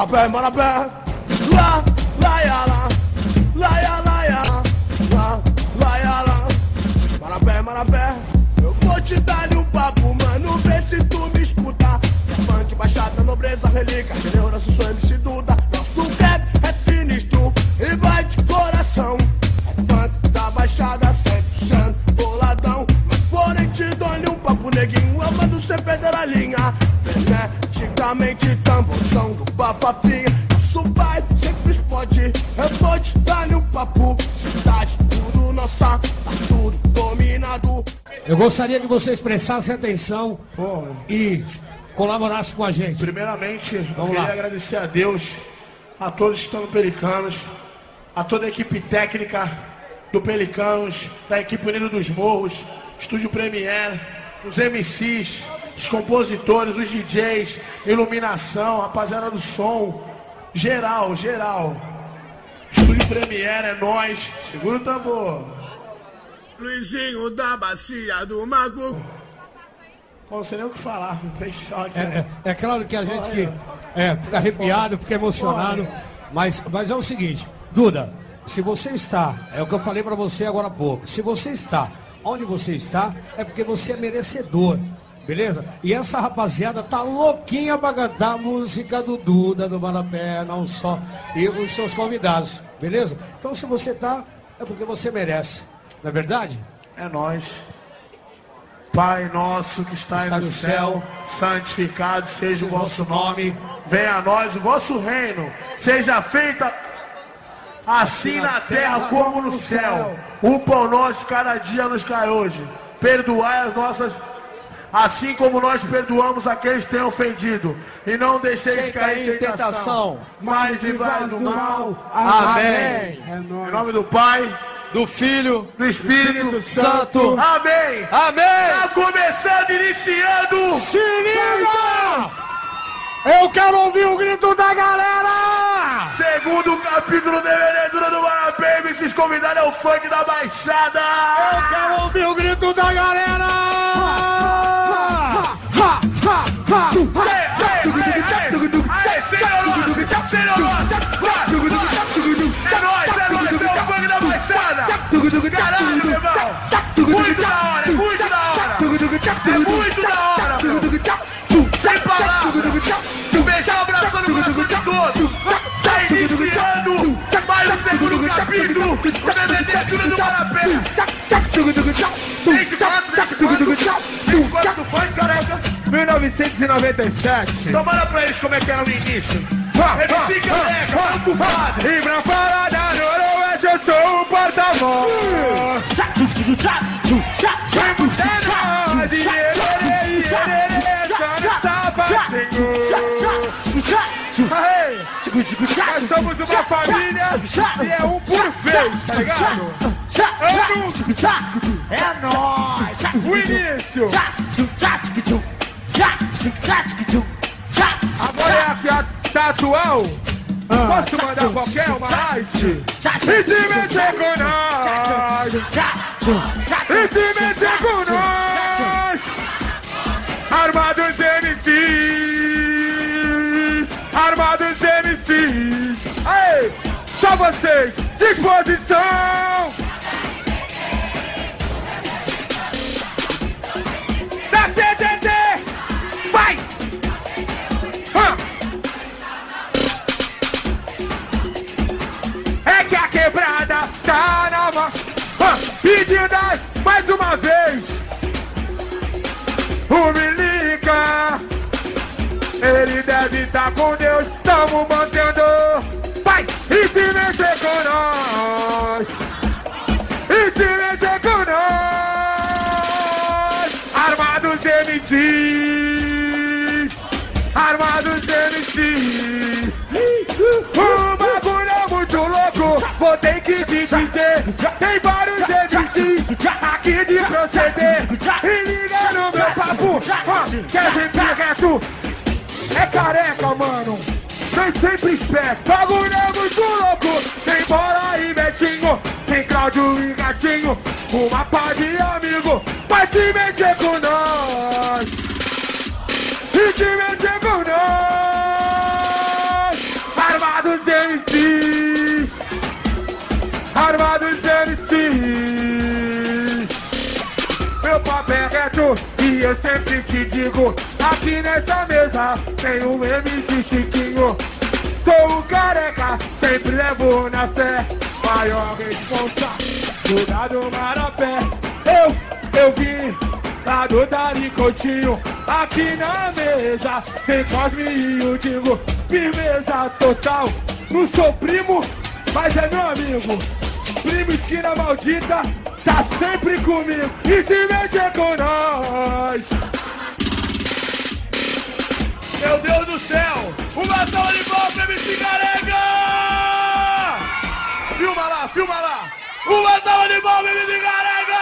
Marapé, marapé. Lá, lá, ya, lá. Lá, ya, lá, ya. Lá, lá, ya, lá. Marapé, marapé. Eu vou te dar um papo, mano, vê se tu me escuta. É funk, baixada, nobreza, relíquia. Segurança, sou MC Duda. Nosso rap é sinistro e vai de coração. É funk da baixada, 100% boladão. Mas porém te dou-lhe um papo, neguinho. Eu mando cê perder a linha. Freneticamente, tamborzão do bafafinha. Isso vai, sempre explode. Eu vou te dar-lhe um papo. Cidade, tudo nossa, tá tudo dominado. Eu gostaria que você expressasse atenção e colaborasse com a gente. Primeiramente, eu queria agradecer a Deus, a todos que estão no Pelicanos, a toda a equipe técnica do Pelicanos, da equipe Unido dos Morros, Estúdio Premiere, os MCs, os compositores, os DJs, iluminação, rapaziada do som, geral. Estúdio Premiere é nós, segura o tambor. Luizinho da bacia do Mago. Não sei nem o que falar, não tem choque. É claro que a gente fica arrepiado, fica emocionado, mas é o seguinte, Duda, se você está, é o que eu falei pra você agora há pouco, se você está onde você está, é porque você é merecedor, beleza? E essa rapaziada tá louquinha pra cantar a música do Duda, do Marapé, não só, e os seus convidados, beleza? Então se você tá, é porque você merece. Não é verdade? É nós. Pai nosso que está no céu, santificado seja o vosso nome. Venha a nós o vosso reino. Seja feita assim na terra como no céu. O pão nosso cada dia nos cai hoje. Perdoai as nossas, assim como nós perdoamos aqueles que têm ofendido. E não deixeis cair em tentação, mas livrai do mal. Amém. Em nome do Pai, do Filho, do Espírito Santo. Amém. Amém. Tá começando, iniciando. Se liga! Eu quero ouvir o grito da galera! Segundo capítulo da Vendedura do Marapé, esses convidados é o funk da Baixada. Eu quero ouvir o grito da galera! É nóis, é o funk da Baixada. Caralho, meu irmão. Muito da hora, é muito da hora. É muito da hora, meu. Sem palavras. Beijar abraçando o coração de todos. Tá iniciando mais um segundo capítulo da Vendedura do Marapé. Desde quando do funk, careca? 1997. Então bora pra eles como é que era no início. MC Careca, tá ocupado. E pra falar da Noroeste eu sou o porta-voz. Nós somos uma família e é um por vez, tá ligado? É nóis. O início. Agora é aqui a atual. Posso mandar qualquer uma light? E se mexer com nós? E se mexer com nós? Armados MCs, armados MCs. Aí, só vocês, disposição. Da CTT, vai! É que a quebrada tá na mão. Pedidas mais uma vez. O Milica, ele deve estar com Deus. Tamo mantendo. Vai! E se mexer com nós? E se mexer com nós? Armados MCs, armados MCs. O bagulho é muito louco, vou ter que te dizer. Tem vários MCs aqui de proceder. E liga no meu papo, quer gente reto. É careca, mano, vem sempre esperto. Bagulho é muito louco, tem Bola e Betinho, tem Cláudio e Gatinho, uma pá de amigo. Vai se meter com nós, e se meter com nós. meu papo é reto e eu sempre te digo, aqui nessa mesa tem um MC Chiquinho. Sou o careca, sempre levo na fé, maior responsa, do Marapé. Eu vim lá do Dari Coutinho, aqui na mesa tem Cosme e o Dingo. Firmeza total, não sou primo, mas é meu amigo. Primo esquina maldita, tá sempre comigo e se mexer com nós. Meu Deus do céu! Uma salva de palmas pra MC Careca! Filma lá! Uma salva de palmas pra MC Careca!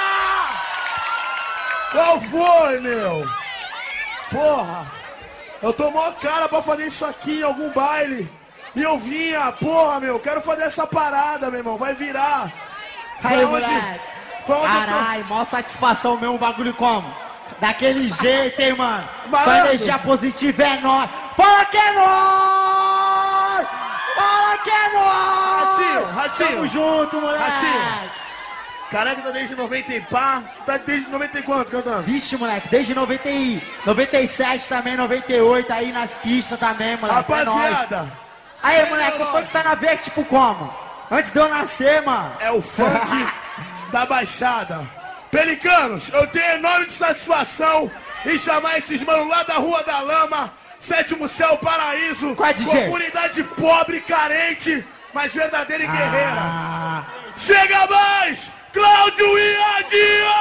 Qual foi, meu? Porra! Eu tô mó cara pra fazer isso aqui em algum baile. E eu vinha, porra, meu, quero fazer essa parada, meu irmão, vai virar. Aí, moleque. Caralho, maior satisfação mesmo, o bagulho como? Daquele jeito, hein, mano? Só energia positiva é nóis. Fala que é nóis! Fala que é nóis! Ratinho! Tamo junto, moleque! Ratinho! Careca tá desde 90 e pá, tá desde 90 e quanto cantando? Vixe, moleque, desde 97 também, 98 aí nas pistas também, moleque. Rapaziada! É aí, moleque, foi que tá na veia, tipo como? Antes de eu nascer, mano. É o funk da Baixada. Pelicanos, eu tenho enorme satisfação em chamar esses manos lá da Rua da Lama, Sétimo Céu, Paraíso, comunidade pobre, carente, mas verdadeira e guerreira. Chega mais, Cláudio e Adinho!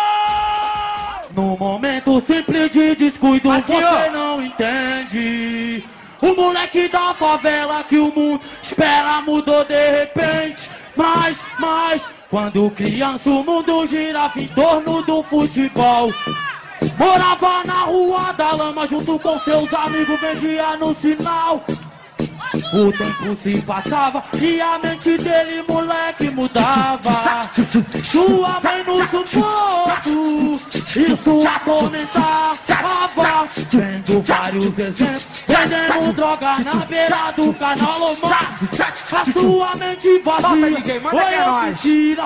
No momento simples de descuido, você não entende. O moleque da favela que o mundo espera mudou de repente. Mas, quando criança o mundo girava em torno do futebol. Morava na Rua da Lama junto com seus amigos, vendia no sinal. O tempo se passava e a mente dele, moleque, mudava. Sua mãe no sufoco, isso atormentava. Vendo vários exemplos, vendendo droga na beira do canal. A sua mente vazia, foi mentira.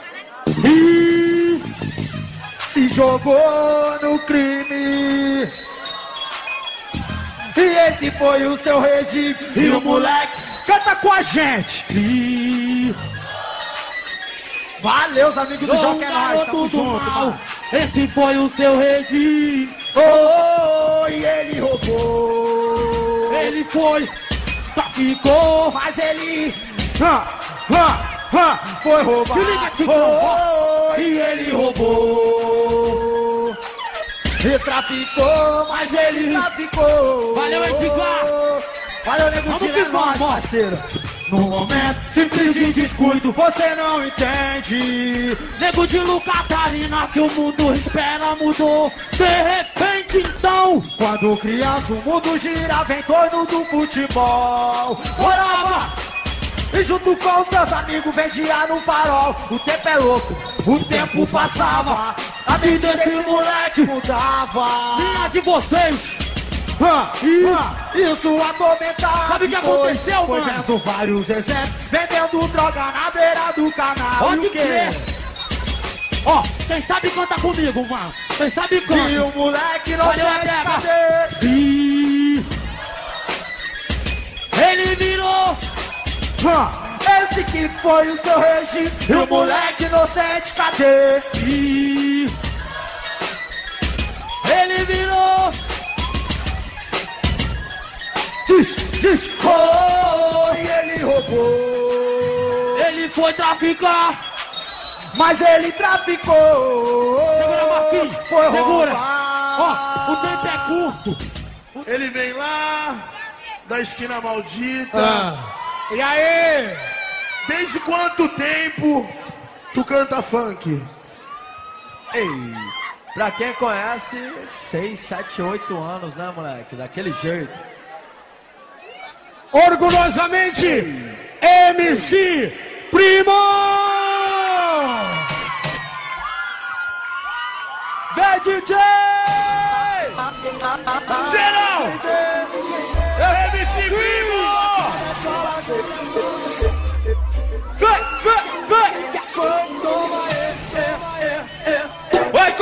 E se jogou no crime. E esse foi o seu regime. E o moleque canta com a gente. E... Valeu, os amigos do Jogo é Nóis, tamo junto, mano. Esse foi o seu regime. Oh, e ele roubou. Ele foi, traficou, mas ele... foi roubar. Se liga, oh, e ele roubou. E traficou, mas ele traficou. Valeu, Edgar. Valeu, nego, tira nós, parceiro. No momento simples de descuido, você não entende. Nego de Lucatarina, que o mundo espera mudou. De repente, então, quando criança, o mundo girava em torno do futebol. Morava e junto com os meus amigos vendia no farol. O tempo é louco, o tempo passava. A vida desse moleque mudava. E a de vocês? Isso atormentava. Sabe o que aconteceu, mano? Foi vendo vários exemplos, vendendo droga na beira do canal. Pode crer. Ó, quem sabe canta comigo, mano. Quem sabe canta. E o moleque não quer fazer. E ele virou. Esse que foi o seu regime. E o moleque inocente, cadê? E ele virou. Oh, e ele roubou. Ele foi traficar, mas ele traficou. Segura, Marquinhos. Foi segura. Ó, o tempo é curto. Ele vem lá da esquina maldita. E aí? Desde quanto tempo tu canta funk? Ei, pra quem conhece, 6, 7, 8 anos, né, moleque? Daquele jeito. Orgulhosamente, MC Primo! Vem, DJ! Geral! MC Primo! Vem! Vai,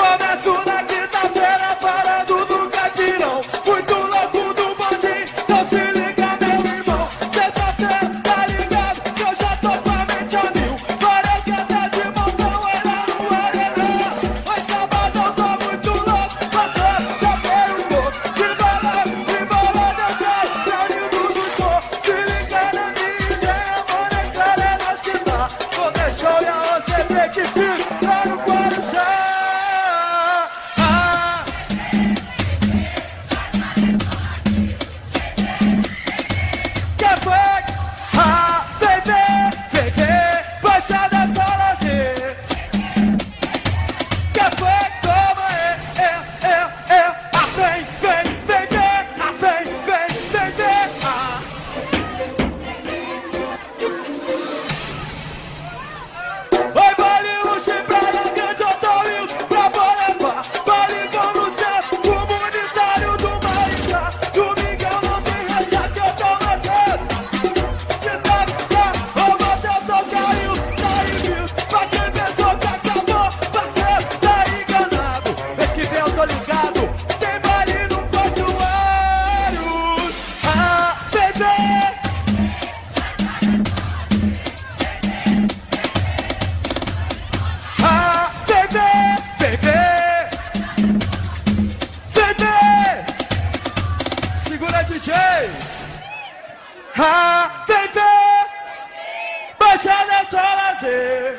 Vem ver, Baixada é só lazer.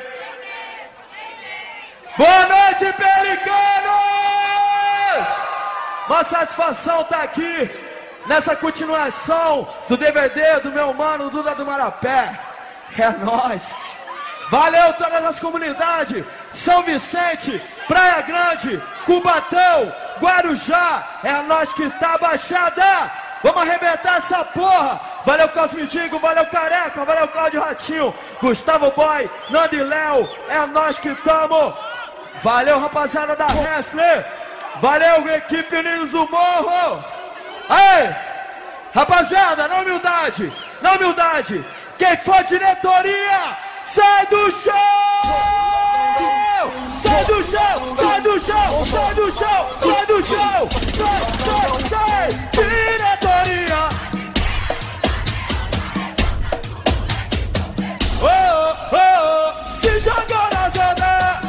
Boa noite, Pelicanos! Uma satisfação tá aqui nessa continuação do DVD do meu mano Duda do Marapé. É nóis. Valeu todas as comunidades. São Vicente, Praia Grande, Cubatão, Guarujá. É nós que tá Baixada. Vamos arrebentar essa porra. Valeu Cosmidigo, valeu Careca, valeu Cláudio Ratinho, Gustavo Boy, Nando e Léo. É nós que tamo. Valeu rapaziada da Hessler. Valeu equipe Meninos do Morro. Aí, rapaziada, na humildade, na humildade. Quem for diretoria, sai do chão! Sai do chão, sai do chão, sai do chão, sai do chão! Sai, diretoria! Se jogou na zona!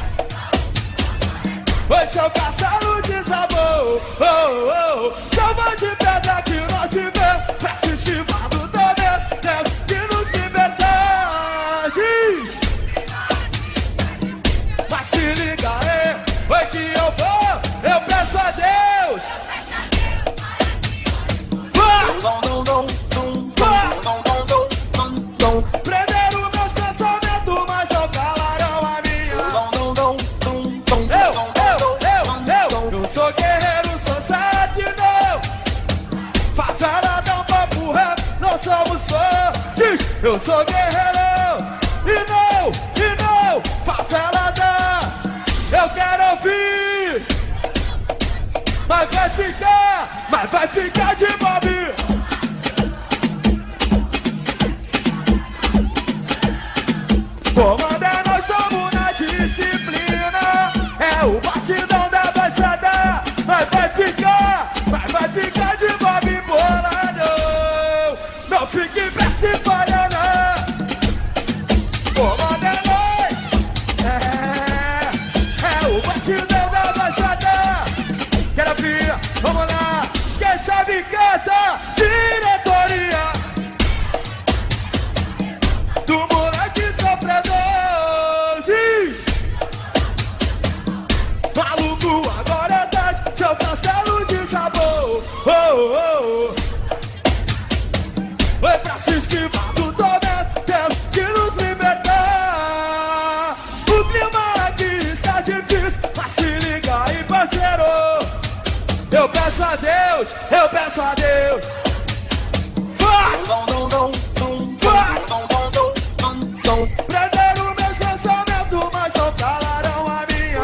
Oi, seu castelo de sabor! Salva de pedra que nós vivemos pra se esquivar do tormento, temos que nos libertar! Mas se liga aí, oi que eu vou, eu peço a Deus! Prenderam meus pensamentos, mas não calaram a minha. Eu sou guerreiro, sou sete, não. Favela dá um papo reto, não somos fortes. Eu sou guerreiro, e não, favela dá. Eu quero ouvir, mas vai ficar de Bob. Comandar, nós estamos na disciplina. É o batidão da Baixada. Mas vai ficar de Bob boladão. Não fique pra se falhar, não. Comandar, nós é o batidão da Baixada. Quero vir, vamos lá. Quem sabe canta, diretoria do moleque sofredor. Diz, maluco, agora é tarde, seu castelo de sabor. Oi, pra se esquivar do tormento, temos que nos libertar. O clima aqui está difícil, mas se liga aí, parceiro. Eu peço a Deus, vai! Prenderam meus pensamentos, mas não calaram a minha.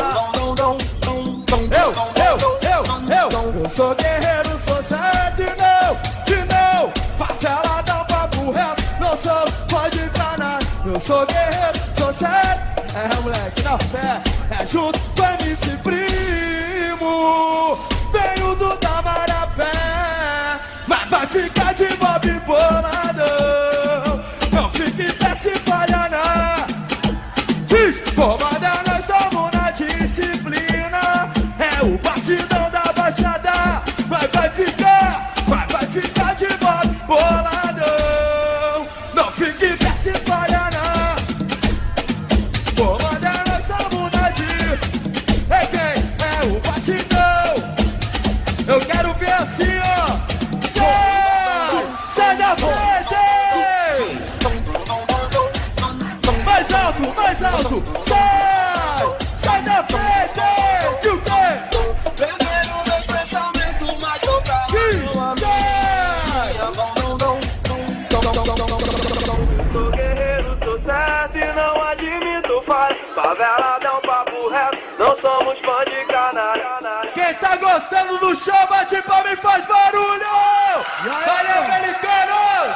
Eu sou guerreiro, sou sete, não. Favela dá um papo reto, não sou pode enganar. Eu sou guerreiro, sou sete. É moleque na fé, é junto com MC Primo. Venho do Tamarapé, mas vai ficar de Bob boladão. Não fique pra se falhar, não. Diz, comandar, nós estamos na disciplina. É o batidão da Baixada. Mas vai ficar de Bob boladão. Não fique pra se falhar, não. Comandar, nós estamos na disciplina. É quem? É o batidão. Eu quero ver assim, ó. Sai da frente. Mais alto. Sai da frente. E o quê? Prenderam meus pensamentos, mas não calaram a minha. Sou guerreiro, sou certo e não admito falha. Favela dá um papo reto, não somos fã de canalha. Quem tá gostando do show, bate palma e faz barulho! Valeu, Pelicanos!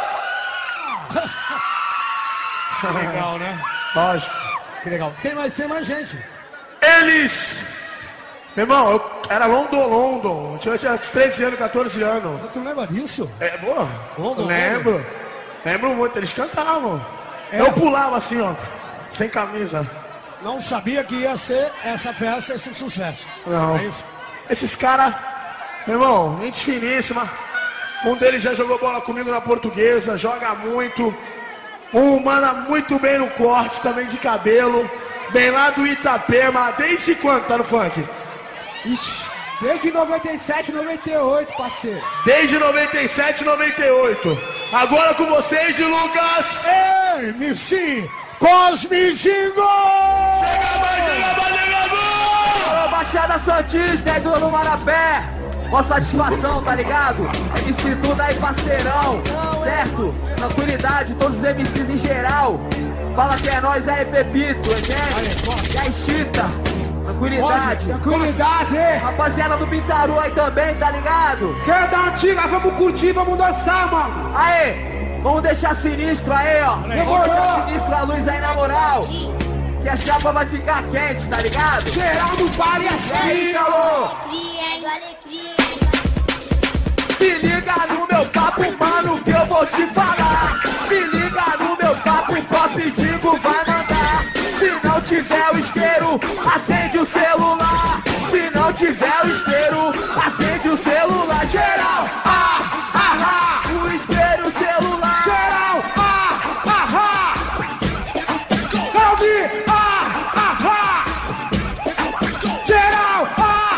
Que legal, né? Lógico. Que legal. Tem mais gente. Eles... Meu irmão, eu era London. Eu tinha 13 anos, 14 anos. Tu lembra disso? É, boa. London. Lembro muito, eles cantavam. É. Eu pulava assim, ó, sem camisa. Não sabia que ia ser essa festa, esse sucesso. Não. É isso? Esses caras, meu irmão, gente finíssima. Um deles já jogou bola comigo na Portuguesa, joga muito. Um manda muito bem no corte, também de cabelo. Bem lá do Itapema. Desde quando tá no funk? Ixi, desde 97, 98, parceiro. Desde 97, 98. Agora com vocês, de Lucas. MC Cosme Jingo! Ô, Baixada Santista, é do Marapé. Mó satisfação, tá ligado? MC tudo aí, parceirão. Certo? Tranquilidade, todos os MCs em geral. Fala que é nóis aí, Pepito, entende? E aí, Chita. Tranquilidade. Tranquilidade. Rapaziada do Pintaru aí também, tá ligado? Quem é da antiga, vamos curtir, vamos dançar, mano. Aê, vamos deixar sinistro aí, ó. Vamos deixar sinistro a luz aí na moral. Que a chapa vai ficar quente, tá ligado? Geral do bar e assim, alô. Se liga no meu papo, mano, que eu vou te falar. Se liga no meu papo, Cosme Jingo vai mandar. Se não tiver o isqueiro, acende o celular. Se não tiver o isqueiro, acende o celular. Geral, o isqueiro, o celular. Geral, Calvi, geral,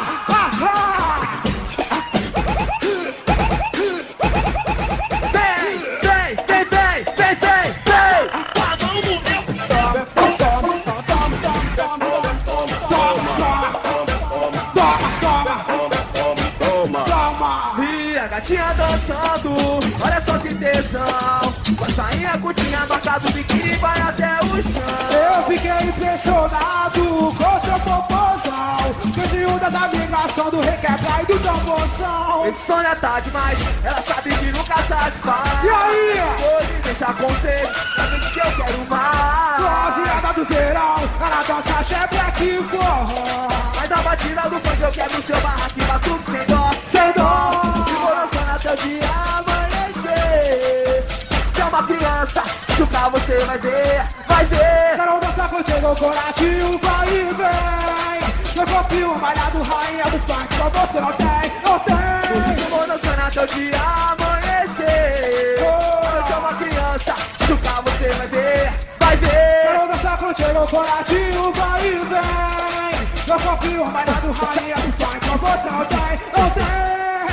gatinha dançando, olha só que tesão. Com a sainha curtinha, marcado biquíni, vai até o chão. eu fiquei impressionado com seu popozão. Vizinho das amigas, som do requebra e do tamborzão. Esse sonho tá demais, ela sabe que nunca satisfaz. E aí? Hoje deixa conselho, sabe que eu quero mais. Novinha do verão, ela dança chebre e forró. Mas na batida do funk eu quero o seu barraco, batuque sem dó. Sem dó. Até o dia amanhecer. Se é uma criança, chutar você vai ver, vai ver. Quero dançar contigo, coração vai e vem. Meu corpinho malhado, rainha do funk, só você não tem, não tem. Eu vou dançando até o dia amanhecer. Se é uma criança, chutar você vai ver, vai ver. Quero dançar contigo, coração vai e vem. Meu corpinho malhado, rainha do funk, só você não tem, não tem.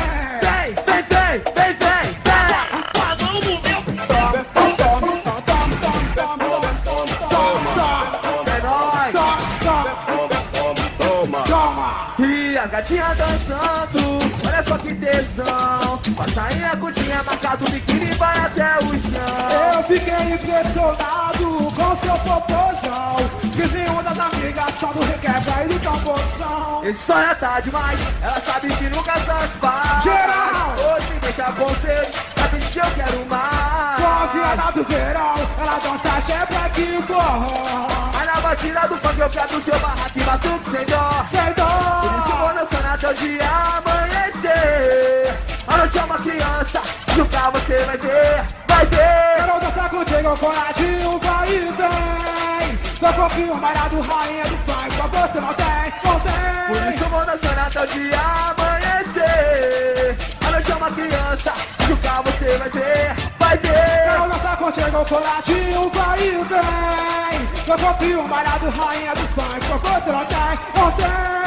E a gatinha dançando, olha só que tesão. Com a sainha curtinha, marcado biquíni, vai até o chão. Eu fiquei impressionado com seu popozão. Vizinho das amigas, só do requebra e do tamborzão. Esse sonho tá demais, ela sabe que nunca satisfaz. Geral! Hoje me deixa conselho, sabe que eu quero mais. Novinha do verão, ela dança chebre e forró. Mas na batida do funk eu quero o seu barraco e batuque sem dó. Sem dó. Por isso eu vou dançando até o dia amanhecer. A noite é uma criança, nunca você vai ver, vai ver. Quero dançar contigo, coração vai e vem. Seu corpinho malhado, rainha do funk, só você não tem, não tem. Por isso eu vou dançando até o dia amanhecer. A noite é uma criança, nunca você vai ver, vai ver. Quero dançar contigo, coração vai e vem. Seu corpinho malhado, rainha do funk, só você não tem, não tem.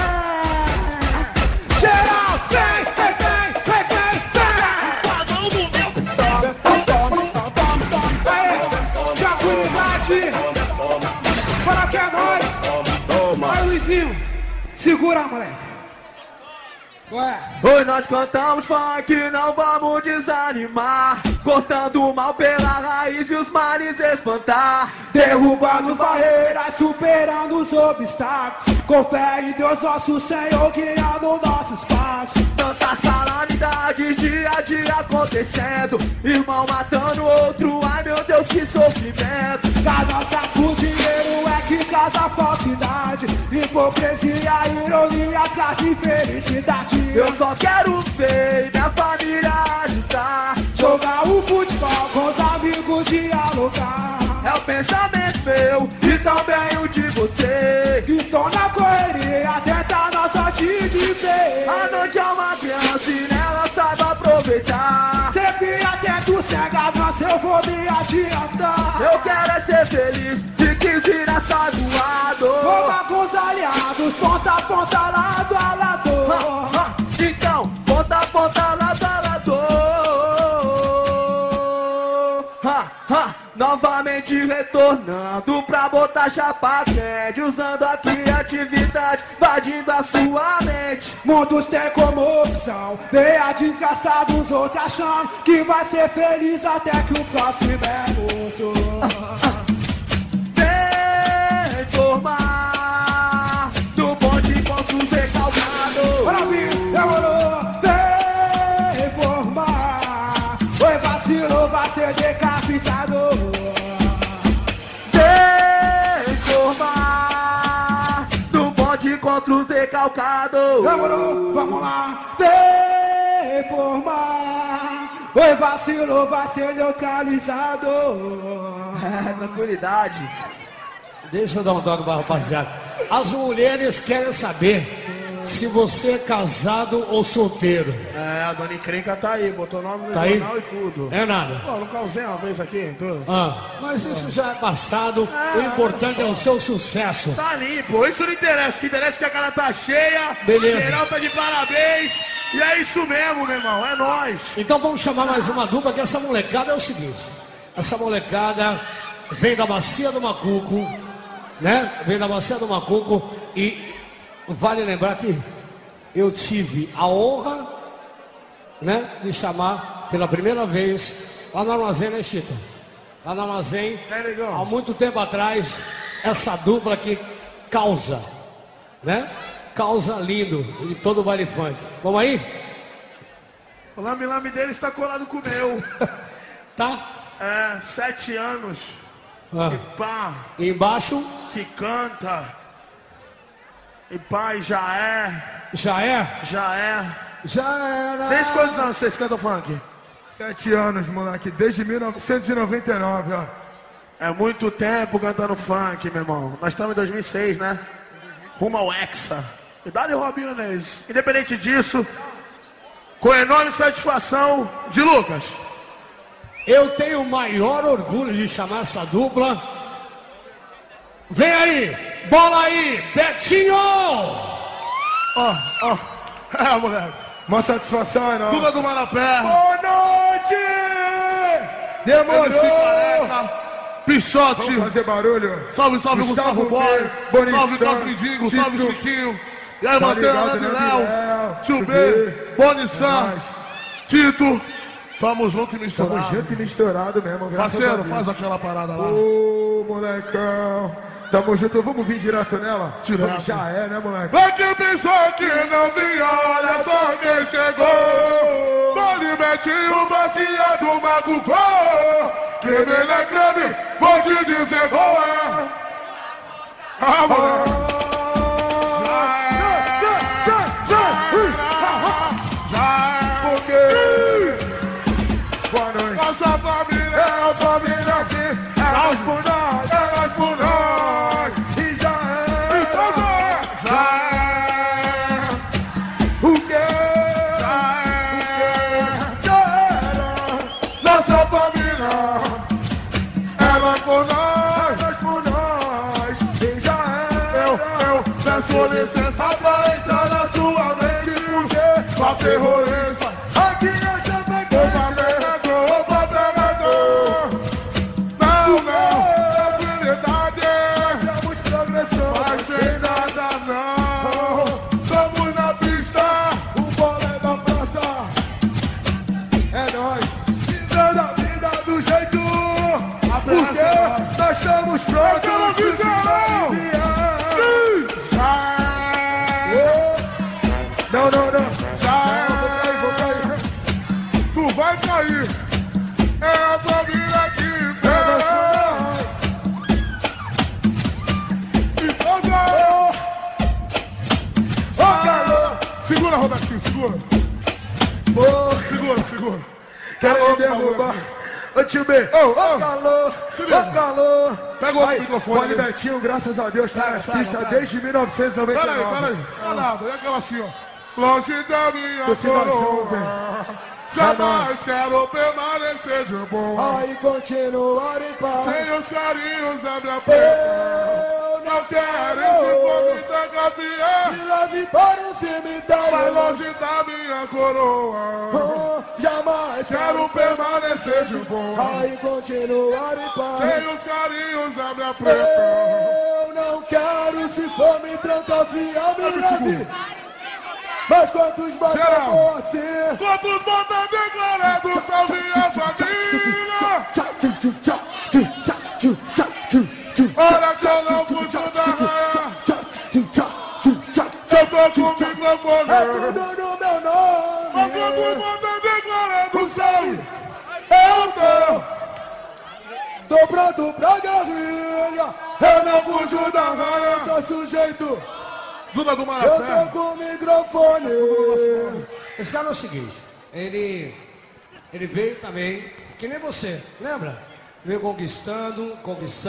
Geral, vem, vem, vem, vem, vem, vem. Aê, tranquilidade. Fala que é nóis. Vai, Luizinho, segura, moleque. Ué. Hoje nós cantamos funk, não vamos desanimar. Cortando o mal pela raiz e os males espantar. Derrubando barreiras, superando os obstáculos. Com fé em Deus nosso Senhor, guiando nosso espaço. Tantas calamidades dia a dia acontecendo. Irmão matando outro, ai meu Deus que sofrimento. Da nossa por dinheiro é que casa falsidade. Hipocrisia, ironia, classe e felicidade. Eu só quero ver minha família ajudar. Jogar o futebol com os amigos, dialogar. É o pensamento meu e também o de você. Estou na correria, tenta nossa sorte de ver. A noite é uma criança e nela sabe aproveitar. Novamente retornando pra botar chapa quente, usando a criatividade, invadindo a sua mente. Muitos têm como opção ver a desgraça dos outros achando que vai ser feliz até que o próximo é morto. Vem formar do bonde com os recalcados. Para mim, demorou, vem formar. Oi, vacilo, vai ser decapitado. Vem formar do bonde contra os recalcados. Demorou, vamos lá, vem formar. Oi, vacilo, vai ser localizado. Tranquilidade. Deixa eu dar um toque pra rapaziada. As mulheres querem saber se você é casado ou solteiro. É, a dona Encrenca tá aí, botou nome no Tá aí? jornal e tudo. É nada. Pô, não causei uma vez aqui, tudo. Mas isso já é passado. O importante é o seu sucesso. Tá limpo, isso não interessa. O que interessa é que a cara tá cheia. Beleza. Geral tá de parabéns. E é isso mesmo, meu irmão, é nóis. Então vamos chamar mais uma dupla, que essa molecada é o seguinte. Essa molecada vem da Bacia do Macuco, né? Vem da Bacia do Macuco e vale lembrar que eu tive a honra, né, de chamar pela primeira vez lá no armazém, né, Chita? Lá no armazém, há muito tempo atrás, essa dupla que causa, né? Causa lindo em todo o baile funk. Vamos aí? O lame-lame dele está colado com o meu. Tá? É, 7 anos. E pá, E embaixo, que canta. E pá, e já é. já é? Já é. Já era. Desde quantos anos vocês cantam funk? 7 anos, moleque, desde 1999, ó. É muito tempo cantando funk, meu irmão. Nós estamos em 2006, né? Rumo ao Hexa. Idade Robinho Inês. Independente disso, com enorme satisfação, de Lucas. Eu tenho o maior orgulho de chamar essa dupla. Vem aí, bola aí, Betinho! Ó. É, moleque. Uma satisfação enorme. Duda do Marapé. Boa noite! Demorou! MC Careca, Pichote. Vamos fazer barulho. Salve, salve, Gustavo Boy. Bonitão, Salve, Cosmidinho. Salve, Tito. Chiquinho. E aí, Tá Matheus, ligado, Léo, né, Léo? Tio B, É Bonissan, nóis. Tito. Tamo junto e misturado. Tamo junto e misturado mesmo, graças a Parceiro, Deus. faz aquela parada lá. Ô, molecão. Tamo junto, vamos vir direto nela? Direto. Já é, né, moleque? Pra quem pensou que não vinha, olha só quem chegou. Dole Betinho, bacia do Macucô. Creme, né, creme, vou te dizer qual é. Ah, moleque. Boa noite. Nossa família é a família aqui. É nós por nós, é nós por nós. E já é. Então já é. O quê? Já era. Nossa família é nós por nós. Nós por nós. E já é. Eu peço licença pra entrar na sua mente. Porque pra terrorista Aqui eu já peguei. opa, pegador. Não, tranquilidade. Temos progressão. Mas sem nada não. Estamos na pista. O bola é da praça. É nóis. Vivendo a vida do jeito. Porque nós estamos prontos. Aquela visão. Não, não, não. Vou cair. Tu vai cair. É a família que vem. Então já. Ô, calor. Segura, Robertinho, segura. Pô, Segura. quero me derrubar. Ô, tio B. Ô, Calor. se liga. Ô, calor. Pega o outro microfone Poli ali. Betinho, graças a Deus, tá nas Pega, pistas pega. desde 1999. Peraí. Não é nada. É aquela assim, ó. Longe da minha Tô ficando coroa. jovem. Jamais quero permanecer de boa. Aí continuar em paz. Sem os carinhos da minha pena. Eu não quero. E se for me trancafiar, me leve para o cemitério. vai longe da minha coroa. Jamais Quero permanecer de boa, aí continuar em paz. sem os carinhos da minha preta. Eu não quero, se for me trancafiar, me leve. Mas quantos batam assim? Quantos botam declarando salve a família? Olha que eu não fujo da raia, eu tô com o microfone. É tudo no meu nome. Mas quantos botam declarando salve? Eu tô pronto pra guerrilha. Eu não fujo da raia. Sou sujeito, Duda do eu Marapé. tô com o microfone. Esse cara é o seguinte, ele veio também, que nem você, lembra? Veio conquistando,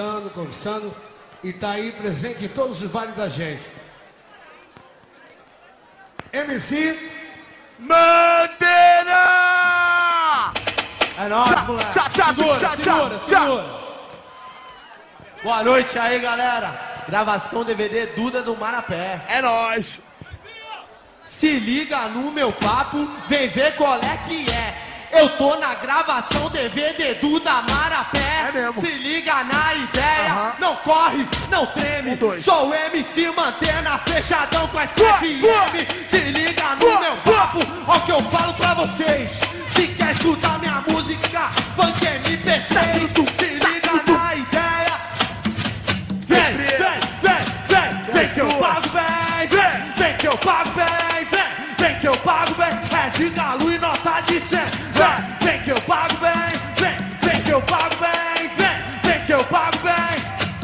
e tá aí presente em todos os bailes da gente. MC Bandeira! É nóis, moleque. Segura. Boa noite aí, galera. Gravação DVD Duda do Marapé. É nóis! Se liga no meu papo, vem ver qual é que é. Eu tô na gravação DVD Duda Marapé. É mesmo. Se liga na ideia, não corre, não treme. Sou MC Mantena, fechadão com as FM. Se liga no meu papo, ó o que eu falo pra vocês. Se quer escutar minha música, funk MP3. Se liga na ideia. Vem que eu pago bem, vem que eu pago bem, vem que eu pago bem. É de galo e nota de 100. Vem que eu pago bem, vem que eu pago bem, vem que eu pago bem.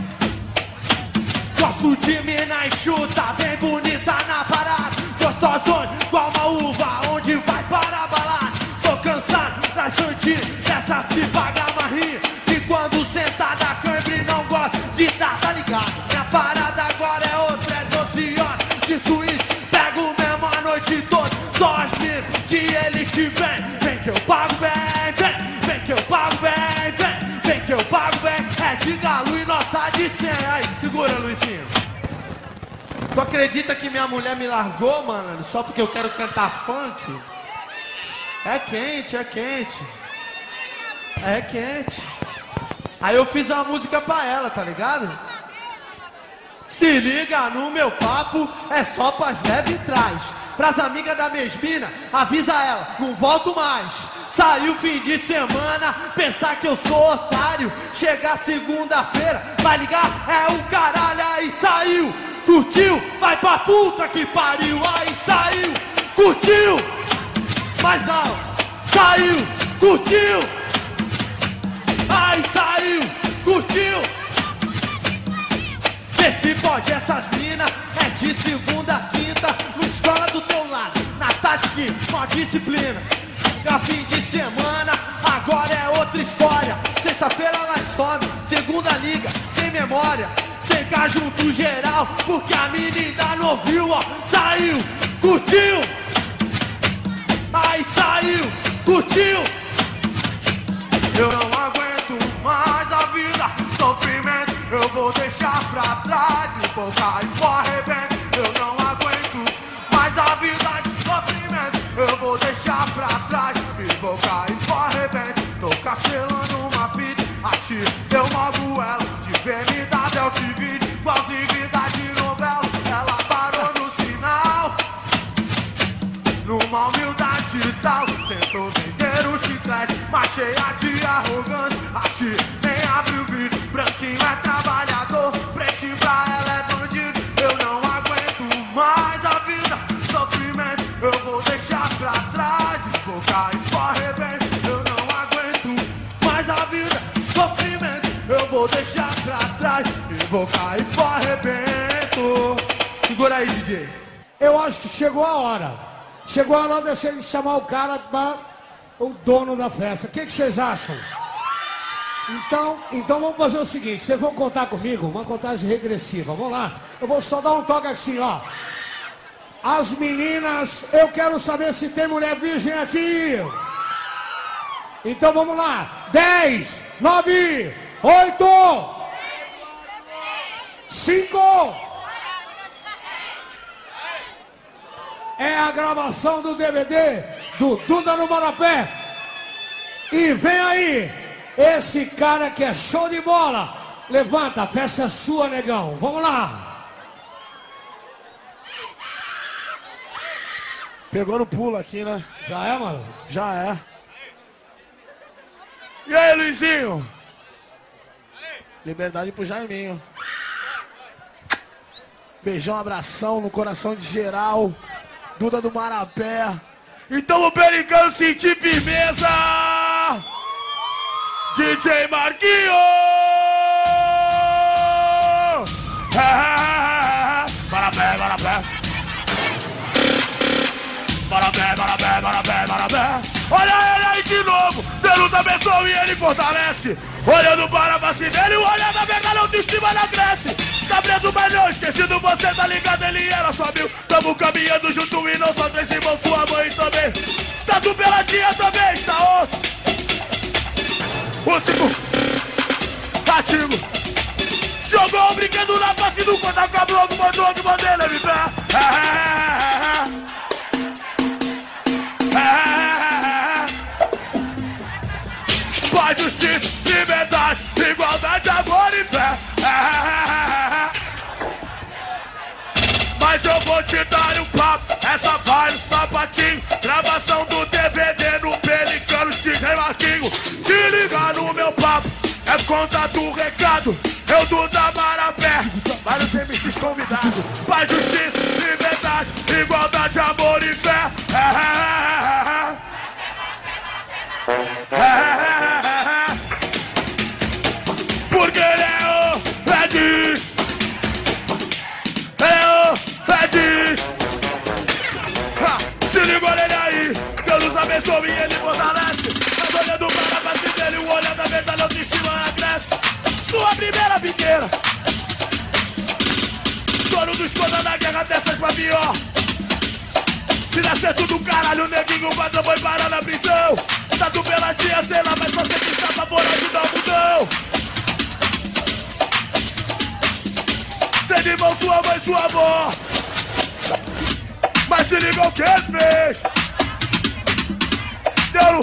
Gosto de mina enxuta, bem bonita na parada. Gostosões, igual uma uva, onde vai para a balada. Tô cansado das santinhas, dessas que pagam marrinha. E quando sentada a câmera não gosta de dar, tá ligado? Minha parada agora é outra, é 12 horas de suíço. Pego mesmo a noite toda, só as minas de elite. Vem que eu pago bem, vem que eu pago bem, vem que eu pago bem. É de galo e nota de 100. Aí, segura, Luizinho. Tu acredita que minha mulher me largou, mano, só porque eu quero cantar funk? É quente, é quente. É quente. Aí eu fiz uma música pra ela, tá ligado? Se liga no meu papo, é só pras leve trás. Pras amigas da mesmina, avisa ela, não volto mais. Saiu fim de semana, pensar que eu sou otário. Chegar segunda-feira, vai ligar, é o caralho. Aí saiu, curtiu, vai pra puta que pariu. Aí saiu, curtiu, mais alto. Saiu, curtiu. Aí saiu, curtiu. Vê se pode essas minas, é de segunda a quinta, no escola do teu lado, na tática, com disciplina. A fim de semana, agora é outra história. Sexta-feira elas somem, segunda liga, sem memória. Sem cá junto geral, porque a menina não viu, ó. Saiu, curtiu. Aí saiu, curtiu. Eu não aguento mais a vida, sofrimento eu vou deixar pra trás. E vou cair pro arrebento. Eu não aguento mais a vida de sofrimento, eu vou deixar pra trás. E vou cair pro arrebento. Tô castelando uma fita, atiro, eu movo ela. De BMW eu te vi, igualzinho vida de novela. Ela parou no sinal, numa humildade e tal. Tentou vender o chiclete, mas cheia de arrogância. Atire, nem abre o vidro, branquinho é trabalhador, pretinho pra ela é bandido. Eu não aguento mais a vida, sofrimento eu vou deixar pra trás. E vou cair pro arrebento. Eu não aguento mais a vida, sofrimento eu vou deixar pra trás. E vou cair pro arrebento. Segura aí, DJ. Eu acho que chegou a hora. Chegou a hora de chamar o cara para o dono da festa. O que vocês acham? Então vamos fazer o seguinte. Vocês vão contar comigo uma contagem regressiva. Vamos lá. Eu vou só dar um toque assim, ó. As meninas, eu quero saber se tem mulher virgem aqui. Então vamos lá. 10, 9, 8, 5. É a gravação do DVD do Duda no Marapé. E vem aí, esse cara que é show de bola. Levanta, a festa é sua, negão. Vamos lá. Pegou no pulo aqui, né? Já é, mano? Já é. E aí, Luizinho? Liberdade pro Jaiminho. Beijão, abração no coração de geral. Duda do Marapé. Então o Pericão sentir firmeza. DJ Marquinho. Marapé, Marapé. Marapé, Marapé, Marapé, Marapé. Olha ele aí de novo. Deus abençoe e ele fortalece. Olhando para a face dele, o olhar da verdade, a autoestima não cresce. Tá preso, mas não esquecido, você tá ligado, ele era só mil. Tamo caminhando junto e não só três irmãos, sua mãe também. Tá tu peladinha também, tá osso. O 5 Ratinho jogou o brinquedo na face do conta cablogo, mandou que mandei ele me pé. Paz, justiça, liberdade, igualdade, amor e fé. Mas eu vou te dar um papo, essa vai no sapatinho. Gravação do DVD no Pelicano de Rei Marquinho. Se liga no meu papo, é conta do recado. Eu do da Marapé, vários MCs convidados. Paz, justiça, liberdade, igualdade, amor e fé. Porque ele é o Red. Se liga, olha ele aí. Deus nos abençoe e ele fortalece. Mas olhando para a face dele, o olhar da verdade, a autoestima cresce. Sua primeira biqueira. Dono dos contas da guerra dessas pra pior. Se der certo do caralho, o neguinho vai também parar na prisão. Tá tu peladinha, sei lá, mas você que está favorável da mudão. Tem de mão sua mãe, sua avó. Mas se liga o que ele fez. Deu.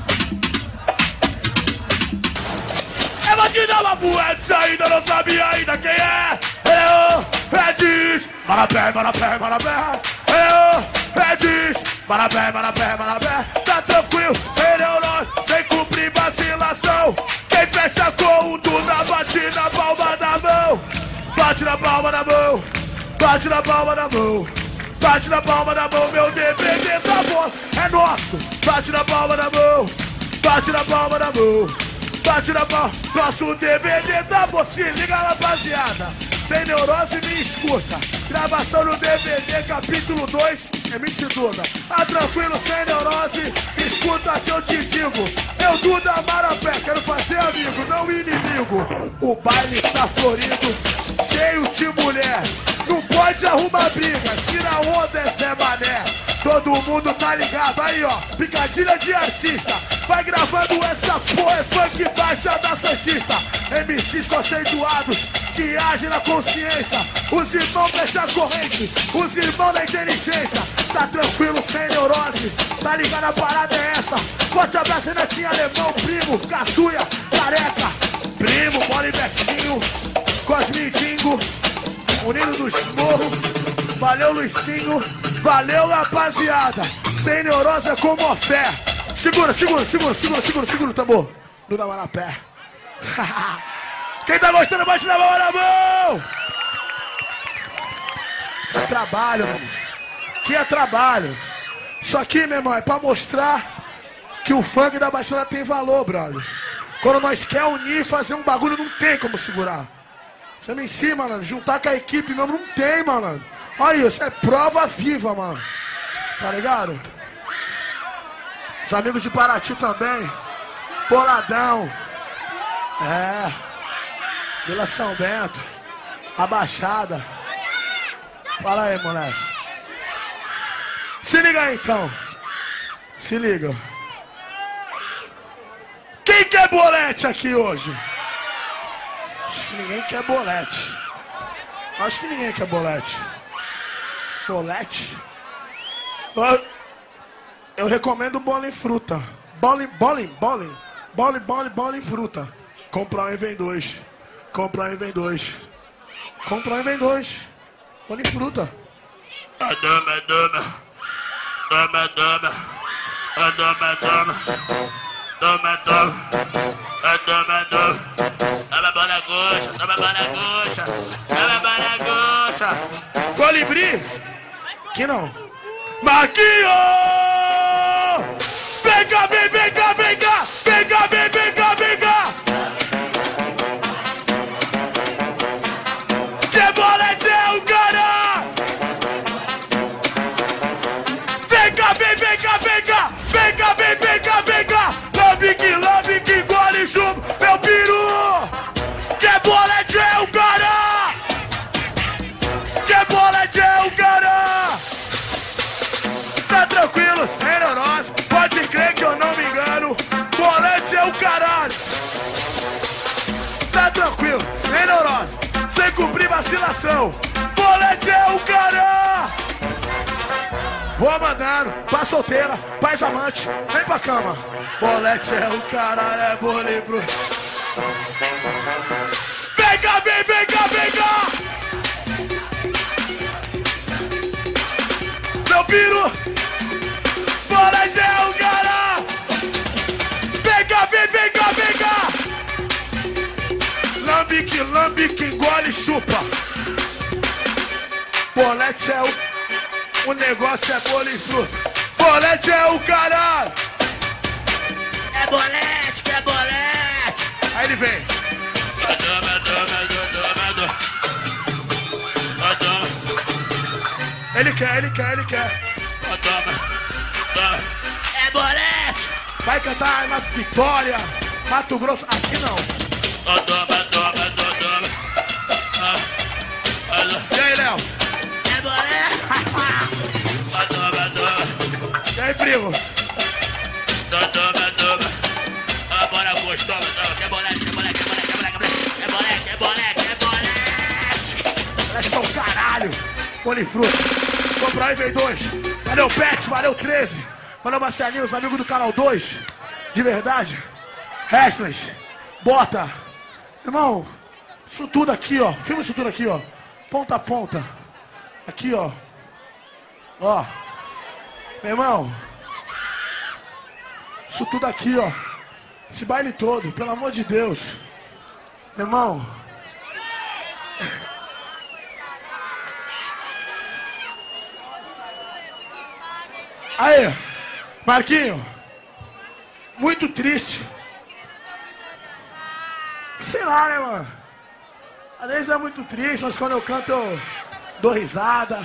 É bandido, é uma bueta, ainda não sabia ainda quem é. Diz, Marapé, Marapé, Marapé. Diz, Marapé, Marapé, Marapé. Tá tranquilo, sem neurose, sem cumprir vacilação. Quem fecha com o Duda bate na palma da mão. Bate na palma da mão, bate na palma da mão. Bate na palma da mão, meu DVD tá bom, é nosso. Bate na palma da mão, bate na palma da mão. Bate na palma, nosso DVD tá bom. Se liga, rapaziada, sem neurose me escuta. Gravação no DVD, capítulo 2, MC Duda. Tá tranquilo, sem neurose, escuta que eu te digo. Eu Duda Marapé, quero fazer amigo, não inimigo. O baile tá florido, cheio de mulher. Não pode arrumar briga, tira onda, é Zé Mané. Todo mundo tá ligado, aí ó, picadilha de artista. Vai gravando essa porra, é funk baixa da Santista. MCs conceituados, que agem na consciência. Os irmãos fecham a corrente, os irmãos da inteligência. Tá tranquilo, sem neurose, tá ligado, a parada é essa. Forte abraço, Netinho Alemão, primo, caçuia, careca. Primo, Bola e Betinho, Cosmidinho, Unido dos Morros. Valeu, Luizinho, valeu, rapaziada. Sem neurose é como a fé. Segura, segura, segura, segura, segura, segura o tambor. Duda Marapé. Quem tá gostando, bate na mão, na mão. É trabalho, mano. Que é trabalho. Isso aqui, meu irmão, é pra mostrar que o funk da Baixada tem valor, brother. Quando nós quer unir e fazer um bagulho, não tem como segurar. Chama em cima, mano. Juntar com a equipe mesmo, não tem, mano. Olha isso, é prova viva, mano. Tá ligado? Os amigos de Paraty também. Boladão. É. Vila São Bento. A Baixada. Fala aí, moleque. Se liga aí, então. Se liga. Quem quer bolete aqui hoje? Acho que ninguém quer bolete. Acho que ninguém quer bolete. Bolete? Eu recomendo bola em fruta. Bola em fruta. Comprar um e vem dois. Comprar um e vem dois. Comprar um e vem dois. Bola em fruta. Dama. Colibri? Que não? Marquinhos! Vem cá! Que bolete é o cara! Vem cá! Lambe que gole chumbo, meu peru! Que bolete é o cara! Que bolete é o cara! Tá tranquilo, sem neurose, pode crer que eu não me engano. Bolete é o caralho! Tá tranquilo, sem neurose, sem cumprir vacilação. Bolete é o cara! Vou mandando, pra solteira, paz amante, vem pra cama. Bolete é o caralho, é bole pro... Vem cá! Meu piru! Bolete é o cara! Vem cá! Lambe que engole e chupa. Bolete é o negócio é bolo e fruta. Bolete é o caralho! É bolete, que é bolete! Aí ele vem. Ele quer. É bolete! Vai cantar na Vitória, Mato Grosso, aqui não. E aí, Léo? É bolete! E aí, primo? Bora, gostosa, que bolete! Bolete é o caralho! Polifruta. Comprar e vem dois. Valeu, Pet, valeu, 13. Valeu, Marcelinho, os amigos do canal 2. De verdade. Restless. Bota. Irmão, isso tudo aqui, ó. Filma isso tudo aqui, ó. Ponta a ponta. Aqui, ó. Ó. Meu irmão. Isso tudo aqui, ó. Esse baile todo, pelo amor de Deus. Meu irmão. Aí, Marquinho. Muito triste. Sei lá, né, mano? Às vezes é muito triste, mas quando eu canto eu dou risada.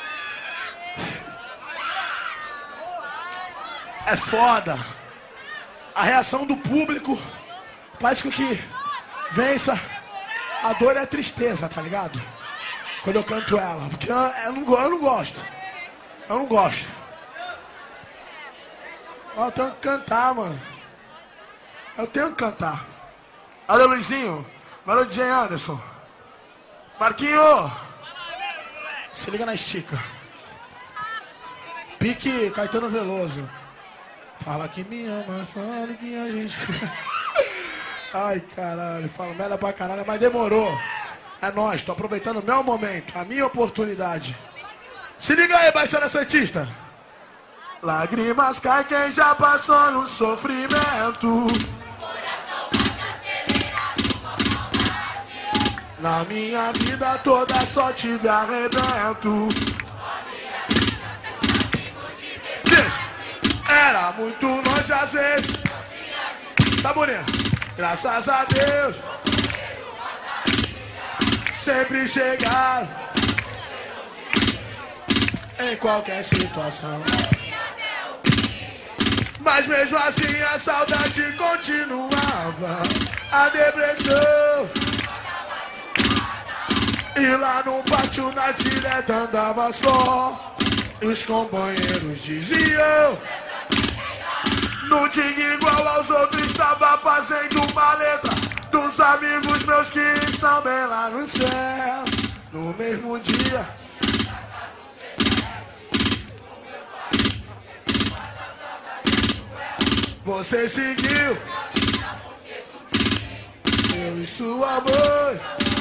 É foda. A reação do público faz com que vença a dor e a tristeza, tá ligado? Quando eu canto ela. Porque eu não gosto. Eu não gosto. Eu tenho que cantar, mano. Eu tenho que cantar. Valeu, Luizinho. Valeu, DJ Anderson. Marquinho. Se liga na estica. Pique Caetano Veloso. Fala que me ama, fala que a gente... Ai, caralho, fala merda pra caralho, mas demorou. É nóis, tô aproveitando o meu momento, a minha oportunidade. Se liga aí, Baixada Santista. Lágrimas caem quem já passou no sofrimento. Na minha vida toda só tive arrebento. Era muito longe às vezes. Tá bonito. Graças a Deus. Sempre chegaram. Em qualquer situação. Mas mesmo assim a saudade continuava. A depressão. E lá no pátio na direta andava só. E os companheiros diziam: não tinha igual aos outros, estava fazendo uma letra dos amigos meus que estão bem lá no céu. no mesmo dia. Você seguiu eu e sua mãe.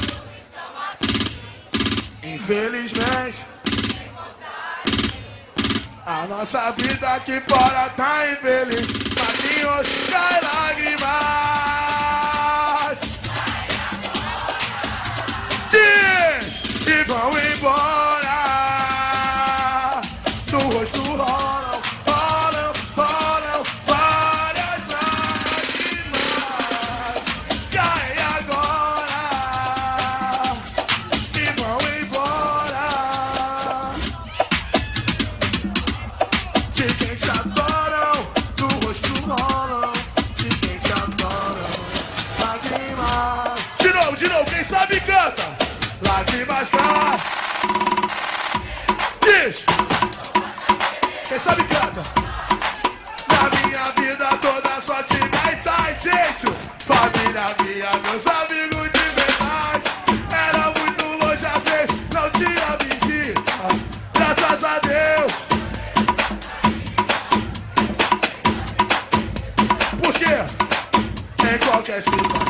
Infelizmente a nossa vida aqui fora tá infeliz. Matinhos cai lágrimas. Diz e vão embora. No rosto rolam, rolam, rolam várias lágrimas. Cai agora e vão embora. De quem te adoram, no rosto rolam. De quem te adoram, lágrimas. De novo, quem sabe canta. Lágrimas caem. Diz. Quem sabe canta. Na minha vida toda só tinha Itai, gente. Família minha, meus amigos de verdade. Era muito longe às vezes, não tinha visita. Graças a Deus. Por quê? Em qualquer situação.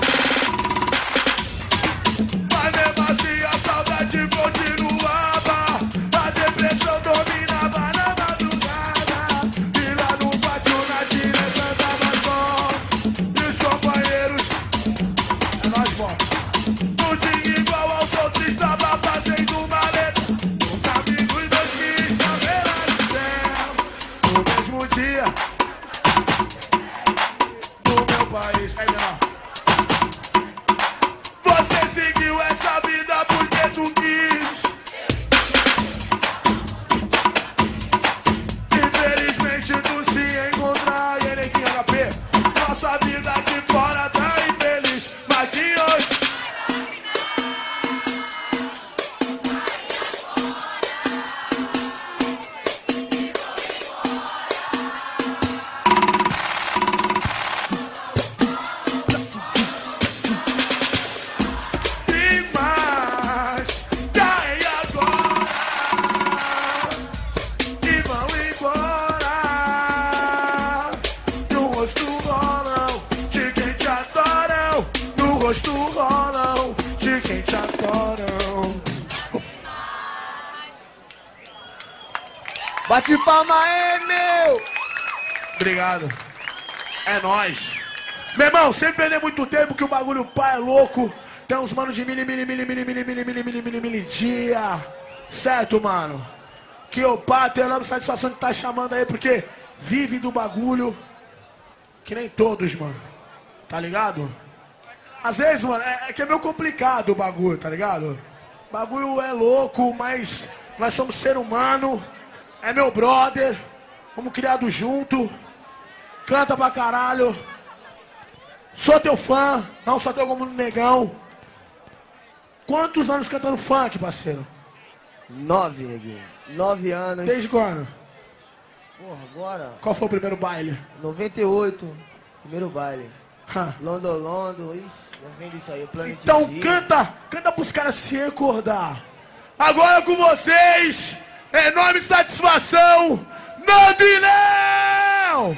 Mas mesmo assim a saudade continuava. A depressão dominava na madrugada. E lá no pátio na direita tava só. E os companheiros, é nóis, bom. Não tinha igual aos outros, estava fazendo maleta. Os amigos meus que estavam lá no céu. No mesmo dia, no meu país, é melhor. Você seguiu essa vida porque tu quis. Infelizmente tu se encontrar e ele aqui HP. Nossa vida aqui fora tá infeliz. Mas de hoje bate palma aí, meu! Obrigado. É nóis. Meu irmão, sem perder muito tempo que o bagulho pá é louco. Tem uns manos de mili dia. Certo, mano? Que o pá tem a nova satisfação de estar chamando aí, porque vive do bagulho. Que nem todos, mano. Tá ligado? Às vezes, mano, é que é meio complicado o bagulho, tá ligado? O bagulho é louco, mas nós somos ser humano. É meu brother, fomos criados junto, canta pra caralho, sou teu fã, não só teu como negão. Quantos anos cantando funk, parceiro? 9, neguinho. 9 anos. Desde quando? Porra, agora? Qual foi o primeiro baile? 98, primeiro baile. Ha. Londo, ixi, já vem disso aí, o Planet Então G. canta pros caras se recordar. Agora com vocês, enorme satisfação, Nandilão!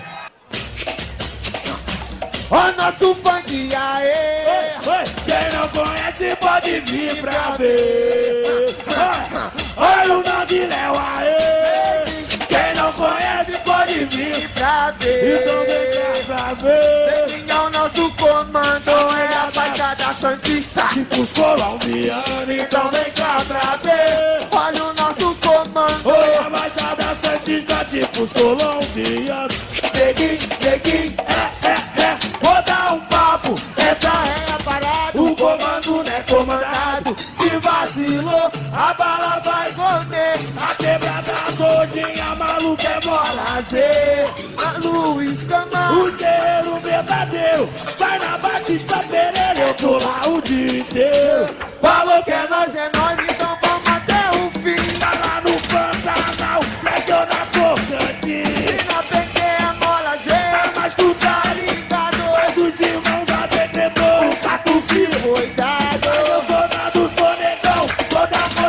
Ó nosso funk, aê! Quem não conhece pode vir pra ver. Olha o Nandilão, aê! Quem não conhece pode vir Pra ver. então vem cá pra ver. Quem é o nosso comando é a Baixada Santista. Os colombianos, então vem cá pra ver. Olha o nosso comando. Oi, a Baixada Santista, tipo os colombianos. Neguinho, Vou dar um papo, essa é a parada. o comando não é comandado. Se vacilou, a bala vai Voltei, a quebrada todinha, maluco é bola Z. a Luiz Camargo. O guerreiro verdadeiro vai na Batista Pereira, eu tô lá o dia inteiro. Falou que é nós, É nós, então vamos até o fim. tá lá no Pantanal, legião na Tocantins. E na pequena mola Z, Mas tu tá ligado, mas os irmãos já decretou o catupiry. cuidado. Eu sou nado, sou negão, sou da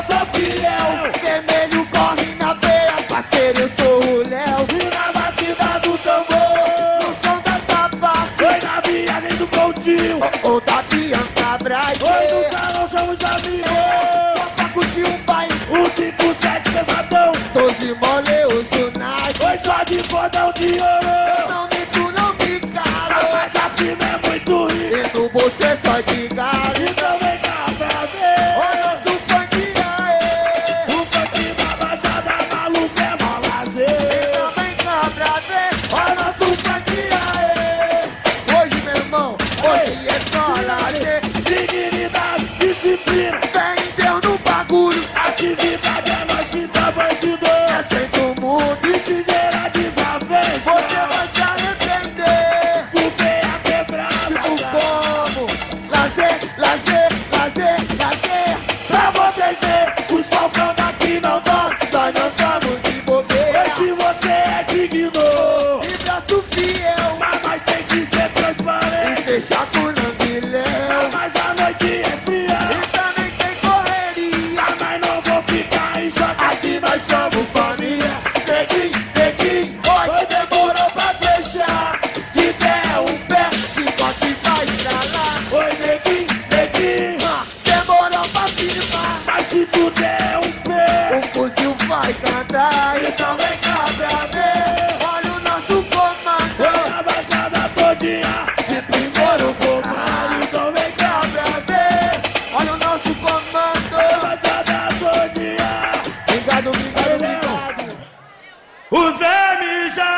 de cordão de ouro. Eu não minto, não me calo. Mas a firma é muito rica. E no você só de galo. Então vem cá pra ver. O nosso funk aê. O funk da Baixada maluco é mau lazer. Então vem cá pra ver. O nosso funk aê. Hoje, meu irmão, hoje é só lazer. Dignidade, disciplina. Fé em Deus no bagulho. Atividade é nós que tá bandido. Aceita o mundo. E se gerar desavença. Você vai se arrepender. Culpei a quebrada. Tipo como? Lazer, lazer, lazer, lazer. Pra vocês verem, os falcão daqui não dorme. Nós não estamos de bobeira. Esse você é digno. E braço fiel. Mas tem que ser E transparente. deixar com lambilhão. Mas a noite é fria. E também tem correria. Mas não vou ficar em choque. Aqui nós somos família. Neguinho, neguinho, hoje demorou pra fechar. Se der um pé, chicote vai pra lá. Oi, neguinho, neguinho. Demorou pra firmar. Mas se tu der um pé, O fuzil vai cantar. Então vem cá pra ver. Olha o nosso comando. eu na baixada todinha. Se primeiro comando. Então vem cá, Cá pra ver. Olha o nosso na comando. baixada todinha. Obrigado, obrigado, obrigado. Os vermes já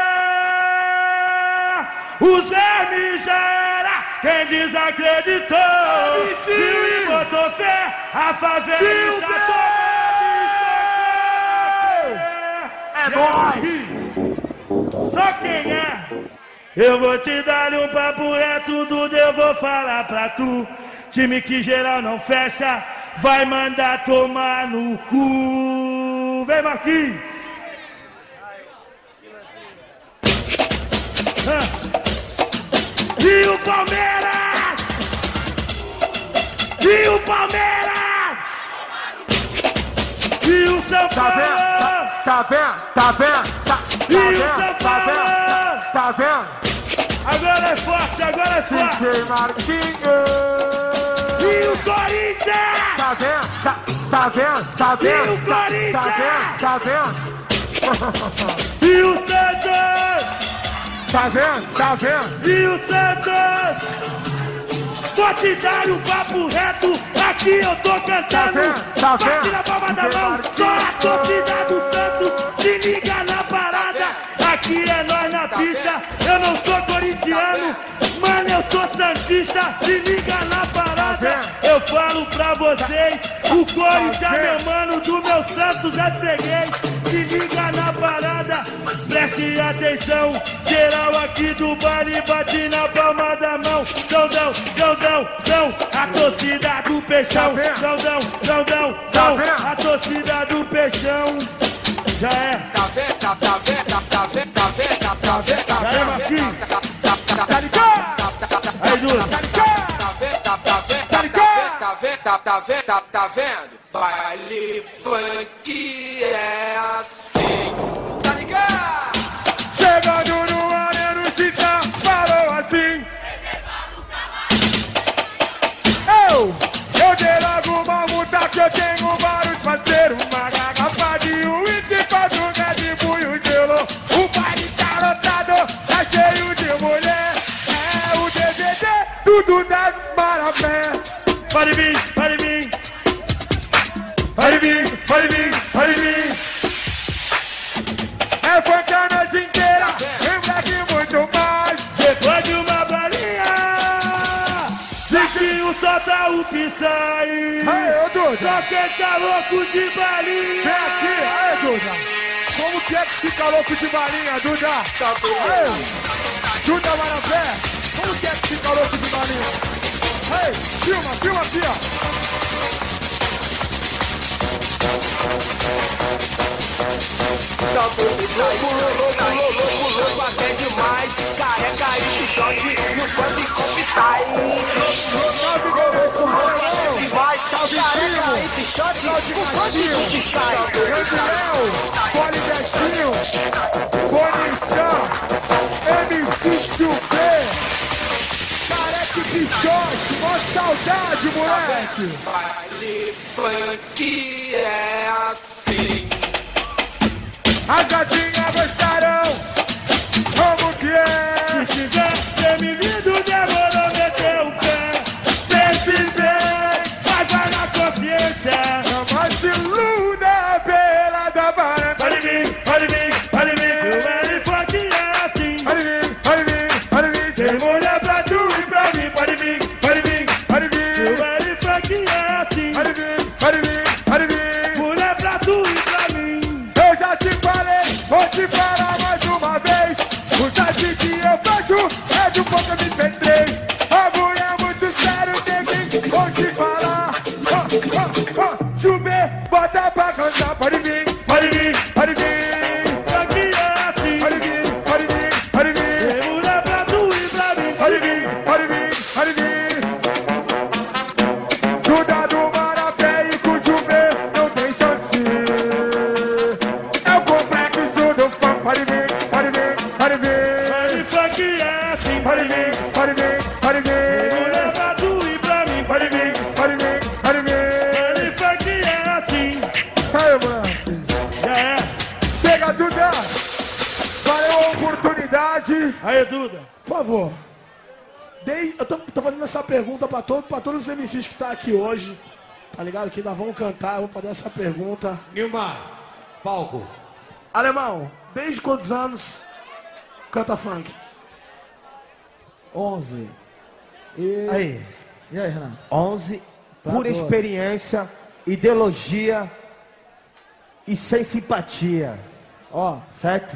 era. Os vermes já era. Quem desacreditou e botou fé, a favela está É nóis! Só quem é? Eu vou te dar um papo reto, Duda, eu vou falar pra tu. Time que geral não fecha, vai mandar tomar no cu. Vem, Marquinhos. E o Palmeiras! E o Palmeiras! E o São Tá vendo? Paulo! Tá vendo? Tá vendo? Tá E o vendo? São Tá Paulo! vendo? Tá vendo? Agora é forte, agora é forte! DJ Marquinhos! E o Corinthians! Tá vendo? Tá vendo? Tá E o vendo? Tá Corinthians! vendo? Tá vendo? E o Santos! Tá vendo? Tá vendo? E o Santos! Vou te dar um papo reto, aqui eu tô cantando. Tá vendo? Bate na palma da mão, só a torcida do Santos, se liga na parada. Aqui é nós na pista, eu não sou corintiano, mano, eu sou santista, se liga na parada. Eu falo pra vocês, o Corinthians é meu mano, do meu Santos é freguês. Se liga na parada, preste atenção, geral aqui do baile bate na palma da mão. Dão, a torcida do Peixão. Dão, a torcida do Peixão. Já é. Já é, Marquinhos. Aí, Duda. Tá vendo? Baile funk é assim. Tá ligado? Chegando no Arena, o Chita falou assim. Eu dei logo uma multa que eu tenho vários parceiros. Uma garrafa de uísque, 4 Red Bull e um gelo. O baile tá lotado, tá cheio de mulher. É o DVD, tudo das marabé. Pode vir, pode vir. Pode vir, pode vir, pode vir. É funk a noite inteira, lembra que muito mais. Depois de uma balinha, Ziquinho solta o Psy. Aê, ô Duda, Só quem tá louco de vem balinha. aqui, aê Duda. Como que é que fica louco de balinha, Duda? Aê, Duda Marapé, como que é que fica louco de balinha? Aê, filma aqui, ó. Louco até demais. Careca e pichote no funk com Psy. Salve, Goleiro, Demais, careca e pichote no funk com Psy. Grande Poli Bestinho, Bonição, MC Chupê, Careca e Pichote, mó saudade, moleque. Baile funk é assim. As gatinhas gostaram pode vir. Baile funk é assim, Pode vir, pode vir, pode vir. mulher vai doer pra mim. Pode vir, pode vir, pode vir. Baile funk é assim, Aí, mano. já é. Chega, Duda. Valeu a oportunidade. Aí, Duda. Por favor. Eu tô fazendo essa pergunta pra todos os MCs que tá aqui hoje. Tá ligado? Que ainda vão cantar. Eu vou fazer essa pergunta. Nilmar, palco. Alemão, desde quantos anos canta funk? 11. Aí, E aí, Renato? 11, Tá pura doido. experiência, ideologia e sem simpatia, Ó, certo?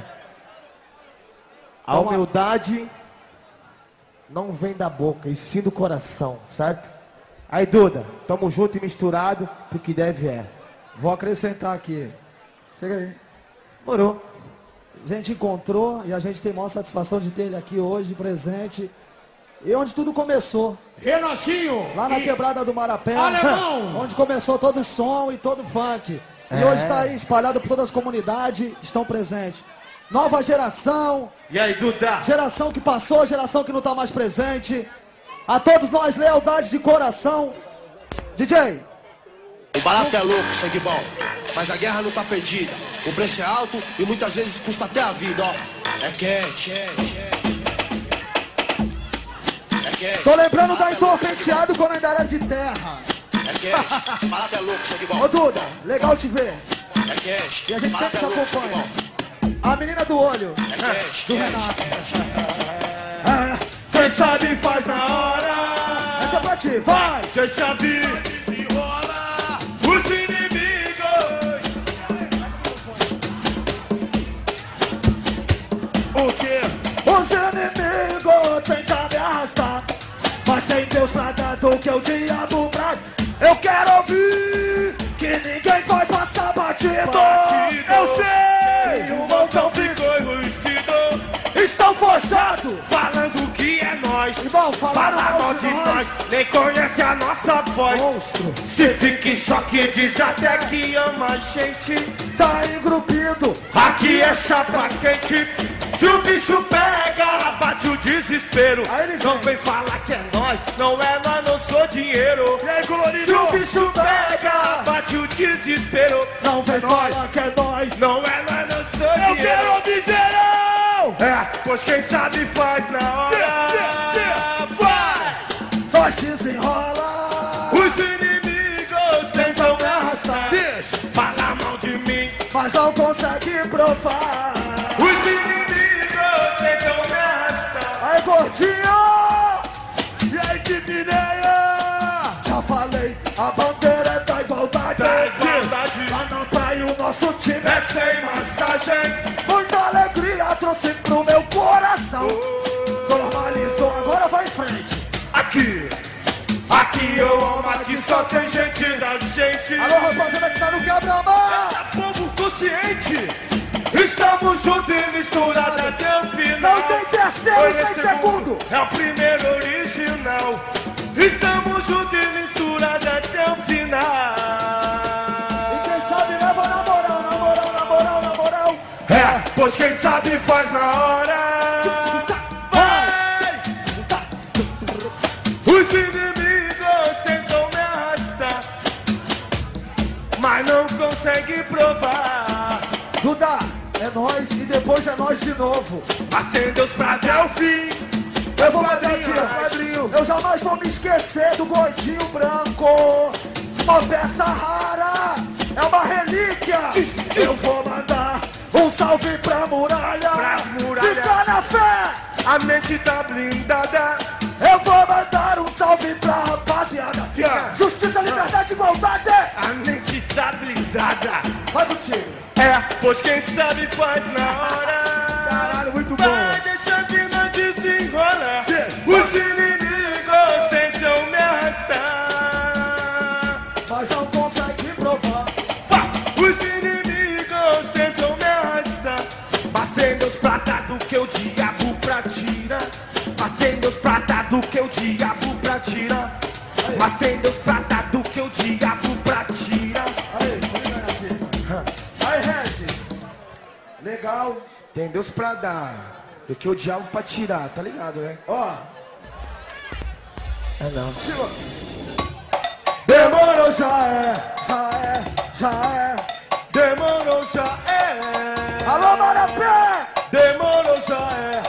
A Toma. humildade não vem da boca, e sim do coração, certo? Aí, Duda, tamo junto e misturado, porque deve é. vou acrescentar aqui. Chega aí. Morou. A gente encontrou e a gente tem maior satisfação de ter ele aqui hoje, presente. E onde tudo começou, Renatinho. lá na quebrada do Marapé, Alemão. onde começou todo o som e todo o funk. E hoje está aí espalhado por todas as comunidades, estão presentes. Nova geração, E aí, Duda? geração que passou, geração que não está mais presente. A todos nós, lealdade de coração. DJ, O barato é louco, sangue bom, mas a guerra não tá perdida. O preço é alto e muitas vezes custa até a vida, ó. É quente, é quente. tô lembrando da Barato é louco, Entorpenteado quando ainda era de terra. É quente, barato é louco, sangue bom. Ô Duda, legal te ver. É quente, E a gente barato sempre é te louco, sangue acompanha. bom. A menina do olho. É quente, quente. Quem sabe faz na hora. Essa é pra ti, vai! Deixa vir. Desenrola. Os inimigos. O quê? Os inimigos tentam me arrastar, mas tem Deus pra dar do que o diabo pra... Eu quero ouvir que ninguém vai passar batido. Eu sei, o montão ficou enrustido. Estão forçados, Falando que é nós. irmão, falaram Fala mal mal de nós, nem conhece a nossa voz. Monstro, Se fica em choque, diz até que ama a gente. tá engrupido. Aqui é chapa quente. Se o bicho pega, bate o desespero. Aí ele Não vem. vem falar que é nós, não é nós, não sou dinheiro. E aí, colorido? Se o bicho pega, bate o desespero. Não vem falar que é nós. Não é nós, não sou Eu dinheiro. quero ouvir geral! É, pois quem sabe faz na hora. Vai! Nós desenrola, Os inimigos tentam me arrastar. Deixa. Fala mal de mim. mas não consegue provar. Os inimigos tentam me arrastar. Aí, gordinho! E aí, Tipineia? Já falei, a bandeira é da igualdade. Da igualdade. Lá na praia o nosso time É sem massagem. muita alegria trouxe pro meu coração. Normalizou, agora vai em frente. Aqui, aqui eu amo, aqui só tem gente da gente. Alô, rapaziada que tá no quebra-mar. É povo consciente. Estamos juntos e misturados até o final. Não tem terceiro, Foi tem esse segundo. É o primeiro original. Estamos juntos e misturados até o final. E quem sabe leva na moral, na moral, na moral, na moral. É, pois quem sabe faz na hora. Vai! Os inimigos tentam me arrastar, mas não conseguem provar. Duda, é nós e depois é nós de novo. Mas tem Deus pra dar o fim. Eu vou mandar aqui, padrinhos. eu jamais vou me esquecer do gordinho branco. Uma peça rara, é uma relíquia. Eu vou mandar um salve pra muralha. Pra muralha. Fica na fé. A mente tá blindada. Eu vou mandar um salve pra rapaziada. Fica. Justiça, liberdade, igualdade. A mente tá blindada. Vai contigo. É, pois quem sabe faz na hora. Caralho, muito Vai, bom. deixa a vida desenrolar. Os inimigos tentam me arrastar. Mas não consegue provar. Os inimigos tentam me arrastar. Mas tem Deus pra dar do que o diabo pra tirar. Mas tem Deus pra dar do que o diabo pra tirar. Mas tem Deus pra dar do que o diabo pra tirar. Aí, vem aqui. Aí, Regis. Legal. Tem Deus pra dar. Do que o diabo pra tirar, tá ligado, né? Ó. É não. Demorou, já é. Demorou, já é. Alô, Marapé! Demorou, já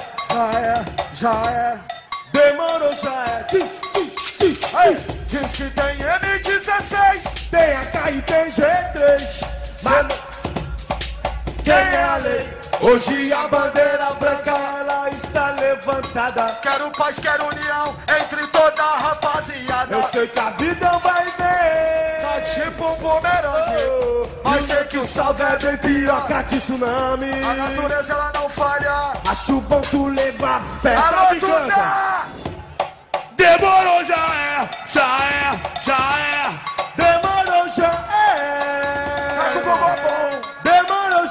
é. Demorou, já é. Diz que tem M16, tem AK e tem G3. Mas quem é a lei? Hoje a bandeira branca, ela está levantada. Quero paz, quero união entre toda a rapaziada. Eu sei que a vida vai ver, tá tipo um bumerangue. Mas sei que o salve é bem pior que a tsunami. A natureza ela não falha, acho bom tu levar fé. Alô, Duda! Demorou, já é. Demorou, já é. Tá com o gogó bom. Demorou,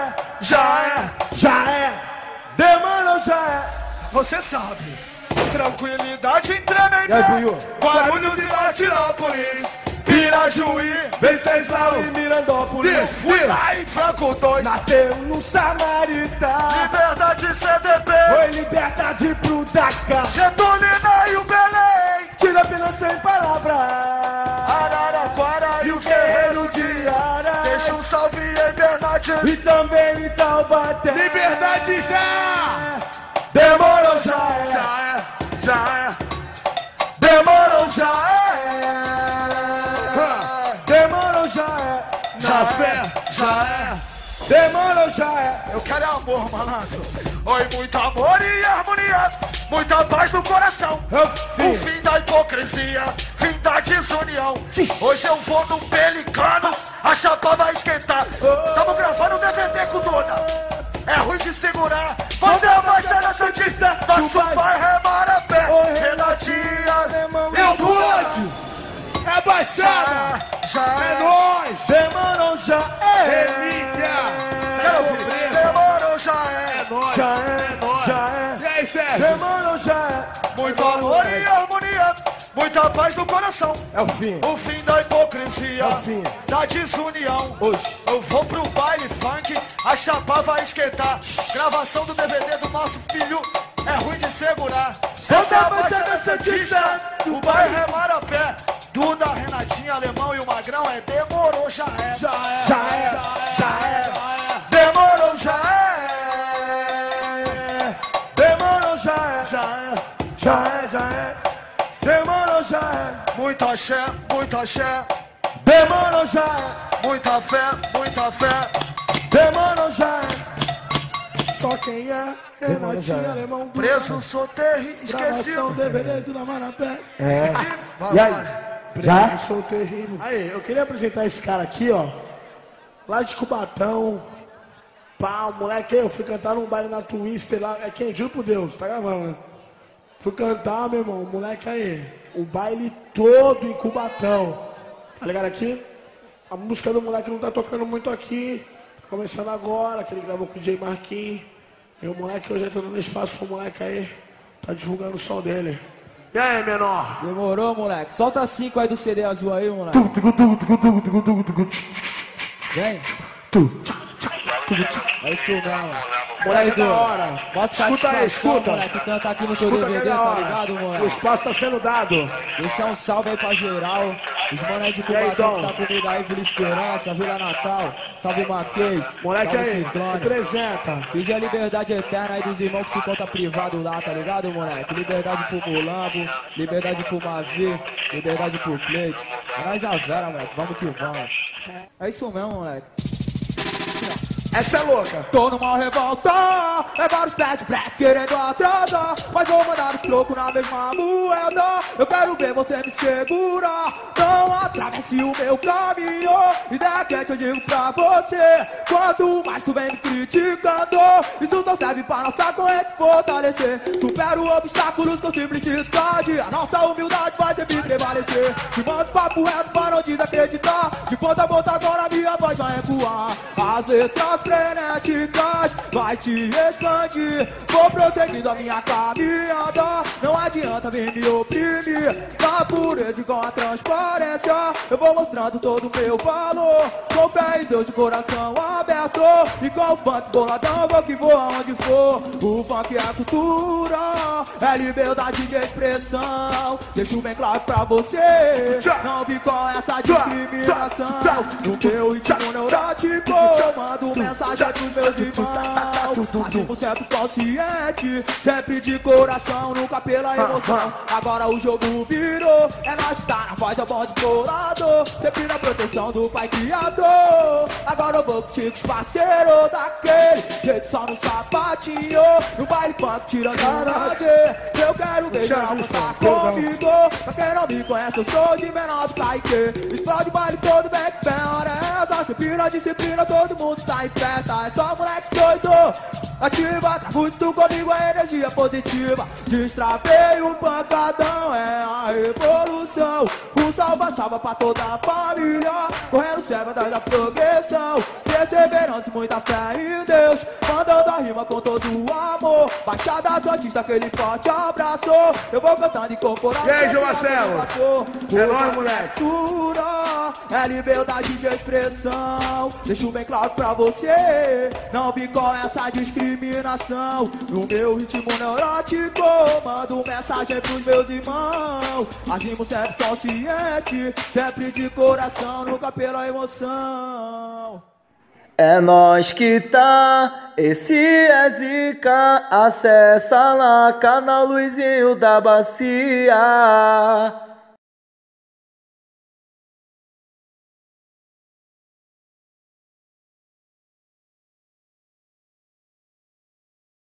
já é. Demorou, já é. Você sabe. Tranquilidade em Tremembé, Guarulhos e Martinópolis, Pirajuí, Venceslau e Mirandópolis. Fui lá em Franco 2, nasceu no Samaritá. Liberdade CDP, foi liberdade pro Dakar. Getulina e o Belém, tira apenas 100 palavras. Araraquara e o guerreiro de Ara, deixa um salve em Bernardes e também em Taubaté. Liberdade já! Demorou, já é. Demorou, já é. Demorou, já é. Na fé, já é. Demorou, já é. Eu quero amor, malandro. Oi, muito amor e harmonia, muita paz no coração. O fim da hipocrisia, fim da desunião. Hoje eu vou no Pelicanos, a chapa vai esquentar. Tamo gravando o DVD com Duda. É ruim de segurar, você é a Baixada Santista, nosso bairro é Marapé, Renatinha, Alemão e o Bode. É Baixada, já é nóis. Demorou, já é. Relíquia, demorou, já é. É nóis, já é. E aí, Sérgio? Demorou, já é. Muito amor e harmonia, muita paz no coração. É o fim da hipocrisia, da desunião. Hoje eu vou pro baile funk, a chapa vai esquentar. Gravação do DVD do nosso filho, é ruim de segurar. Essa é a Baixada Santista, o bairro é Marapé. Duda, Renatinha, Alemão e o Magrão é demorou, já é. Já é. Demorou, já é. Demorou, já é. Já é. Demorou, já é. Muito axé. Demorou, já é. Muita fé. Demorou, já é. Só quem é Renatinho, Alemão, preso, solteiro, esquecido. DVD do Marapé. É. E aí? Já? Solteiro. Aí, eu queria apresentar esse cara aqui, ó. Lá de Cubatão. Pá, o moleque, eu fui cantar num baile na Twister lá. É quem? Juro por Deus, tá gravando, né? Fui cantar, meu irmão, o moleque aí. O baile todo em Cubatão. Tá ligado aqui? A música do moleque não tá tocando muito aqui. Tá começando agora, que ele gravou com o DJ Marquinhos. E o moleque hoje tá dando espaço pro moleque aí. Tá divulgando o som dele. E aí, menor? Demorou, moleque. Solta 5 aí do CD azul aí, moleque. Vem. É isso mesmo. Moleque da hora. Escuta aí, escuta. Moleque, canta aqui no teu DVD, tá ligado, moleque? O espaço tá sendo dado. Deixar um salve aí pra geral. Os mané de Cubatão que tá comigo aí, Vila Esperança, Vila Natal. Salve Marquês. Moleque salve aí, Ciclone. representa. Pedir a liberdade eterna aí dos irmãos que se conta privado lá, tá ligado, moleque? Liberdade pro Mulambo, liberdade pro Mavi, liberdade pro Cleide. É nós a vera, moleque. Vamos que vamos. É isso mesmo, moleque. Essa é louca. Tô numa revolta, é vários pet black querendo atrasar, mas vou mandar os trocos na mesma moeda. Eu quero ver você me segurar. Não atravesse o meu caminho. Ideia quente eu digo pra você. Quanto mais tu vem me criticando, isso só serve pra nossa corrente fortalecer. Supero obstáculos com simplicidade. A nossa humildade vai sempre prevalecer. Te mando papo reto pra não desacreditar. De ponta a ponta agora minha voz vai ecoar. As letras frenéticas vai se expandir. Vou prosseguindo a minha caminhada, não adianta vir me oprimir. Na pureza e com a transparência, eu vou mostrando todo o meu valor. Com fé em Deus de coração aberto, e com o funk boladão vou que vou aonde for. O funk é cultura, é liberdade de expressão. Deixo bem claro pra você, não vi com essa discriminação. No meu ritmo neurótico, mando mensagem pros meus irmãos. Agindo sempre consciente, sempre de coração, nunca pela emoção. Agora o jogo virou, é nós que tá na voz, é o bom de colador. Sempre na proteção do pai criador. Agora eu vou contigo, parceiro, daquele jeito só no sapatinho. No baile funk tirando a lazer. Eu quero ver já mostrar comigo. Pra quem não me conhece, eu sou de menor do Kaique. Explode o baile todo, back bang, hora é essa. Disciplina, disciplina, todo mundo tá em festa. É só moleque doido, ativa, tá muito comigo, a energia positiva. Destravei um pancadão, é a revolução. Um salva-salva pra toda a família, correndo sempre atrás da progressão. Perseverança e muita fé em Deus, mandando a rima com todo o amor. Baixada Santista, aquele forte abraço. Eu vou cantando e incorporando. E aí, João Marcelo? É nóis, moleque. É liberdade de expressão. Deixo bem claro pra você, não vi com essa discriminação. No meu ritmo neurótico, mando mensagem pros meus irmãos. Agimos sempre consciente, sempre de coração, nunca pela emoção. É nós que tá, esse é Zica. Acessa lá, canal Luizinho da Bacia.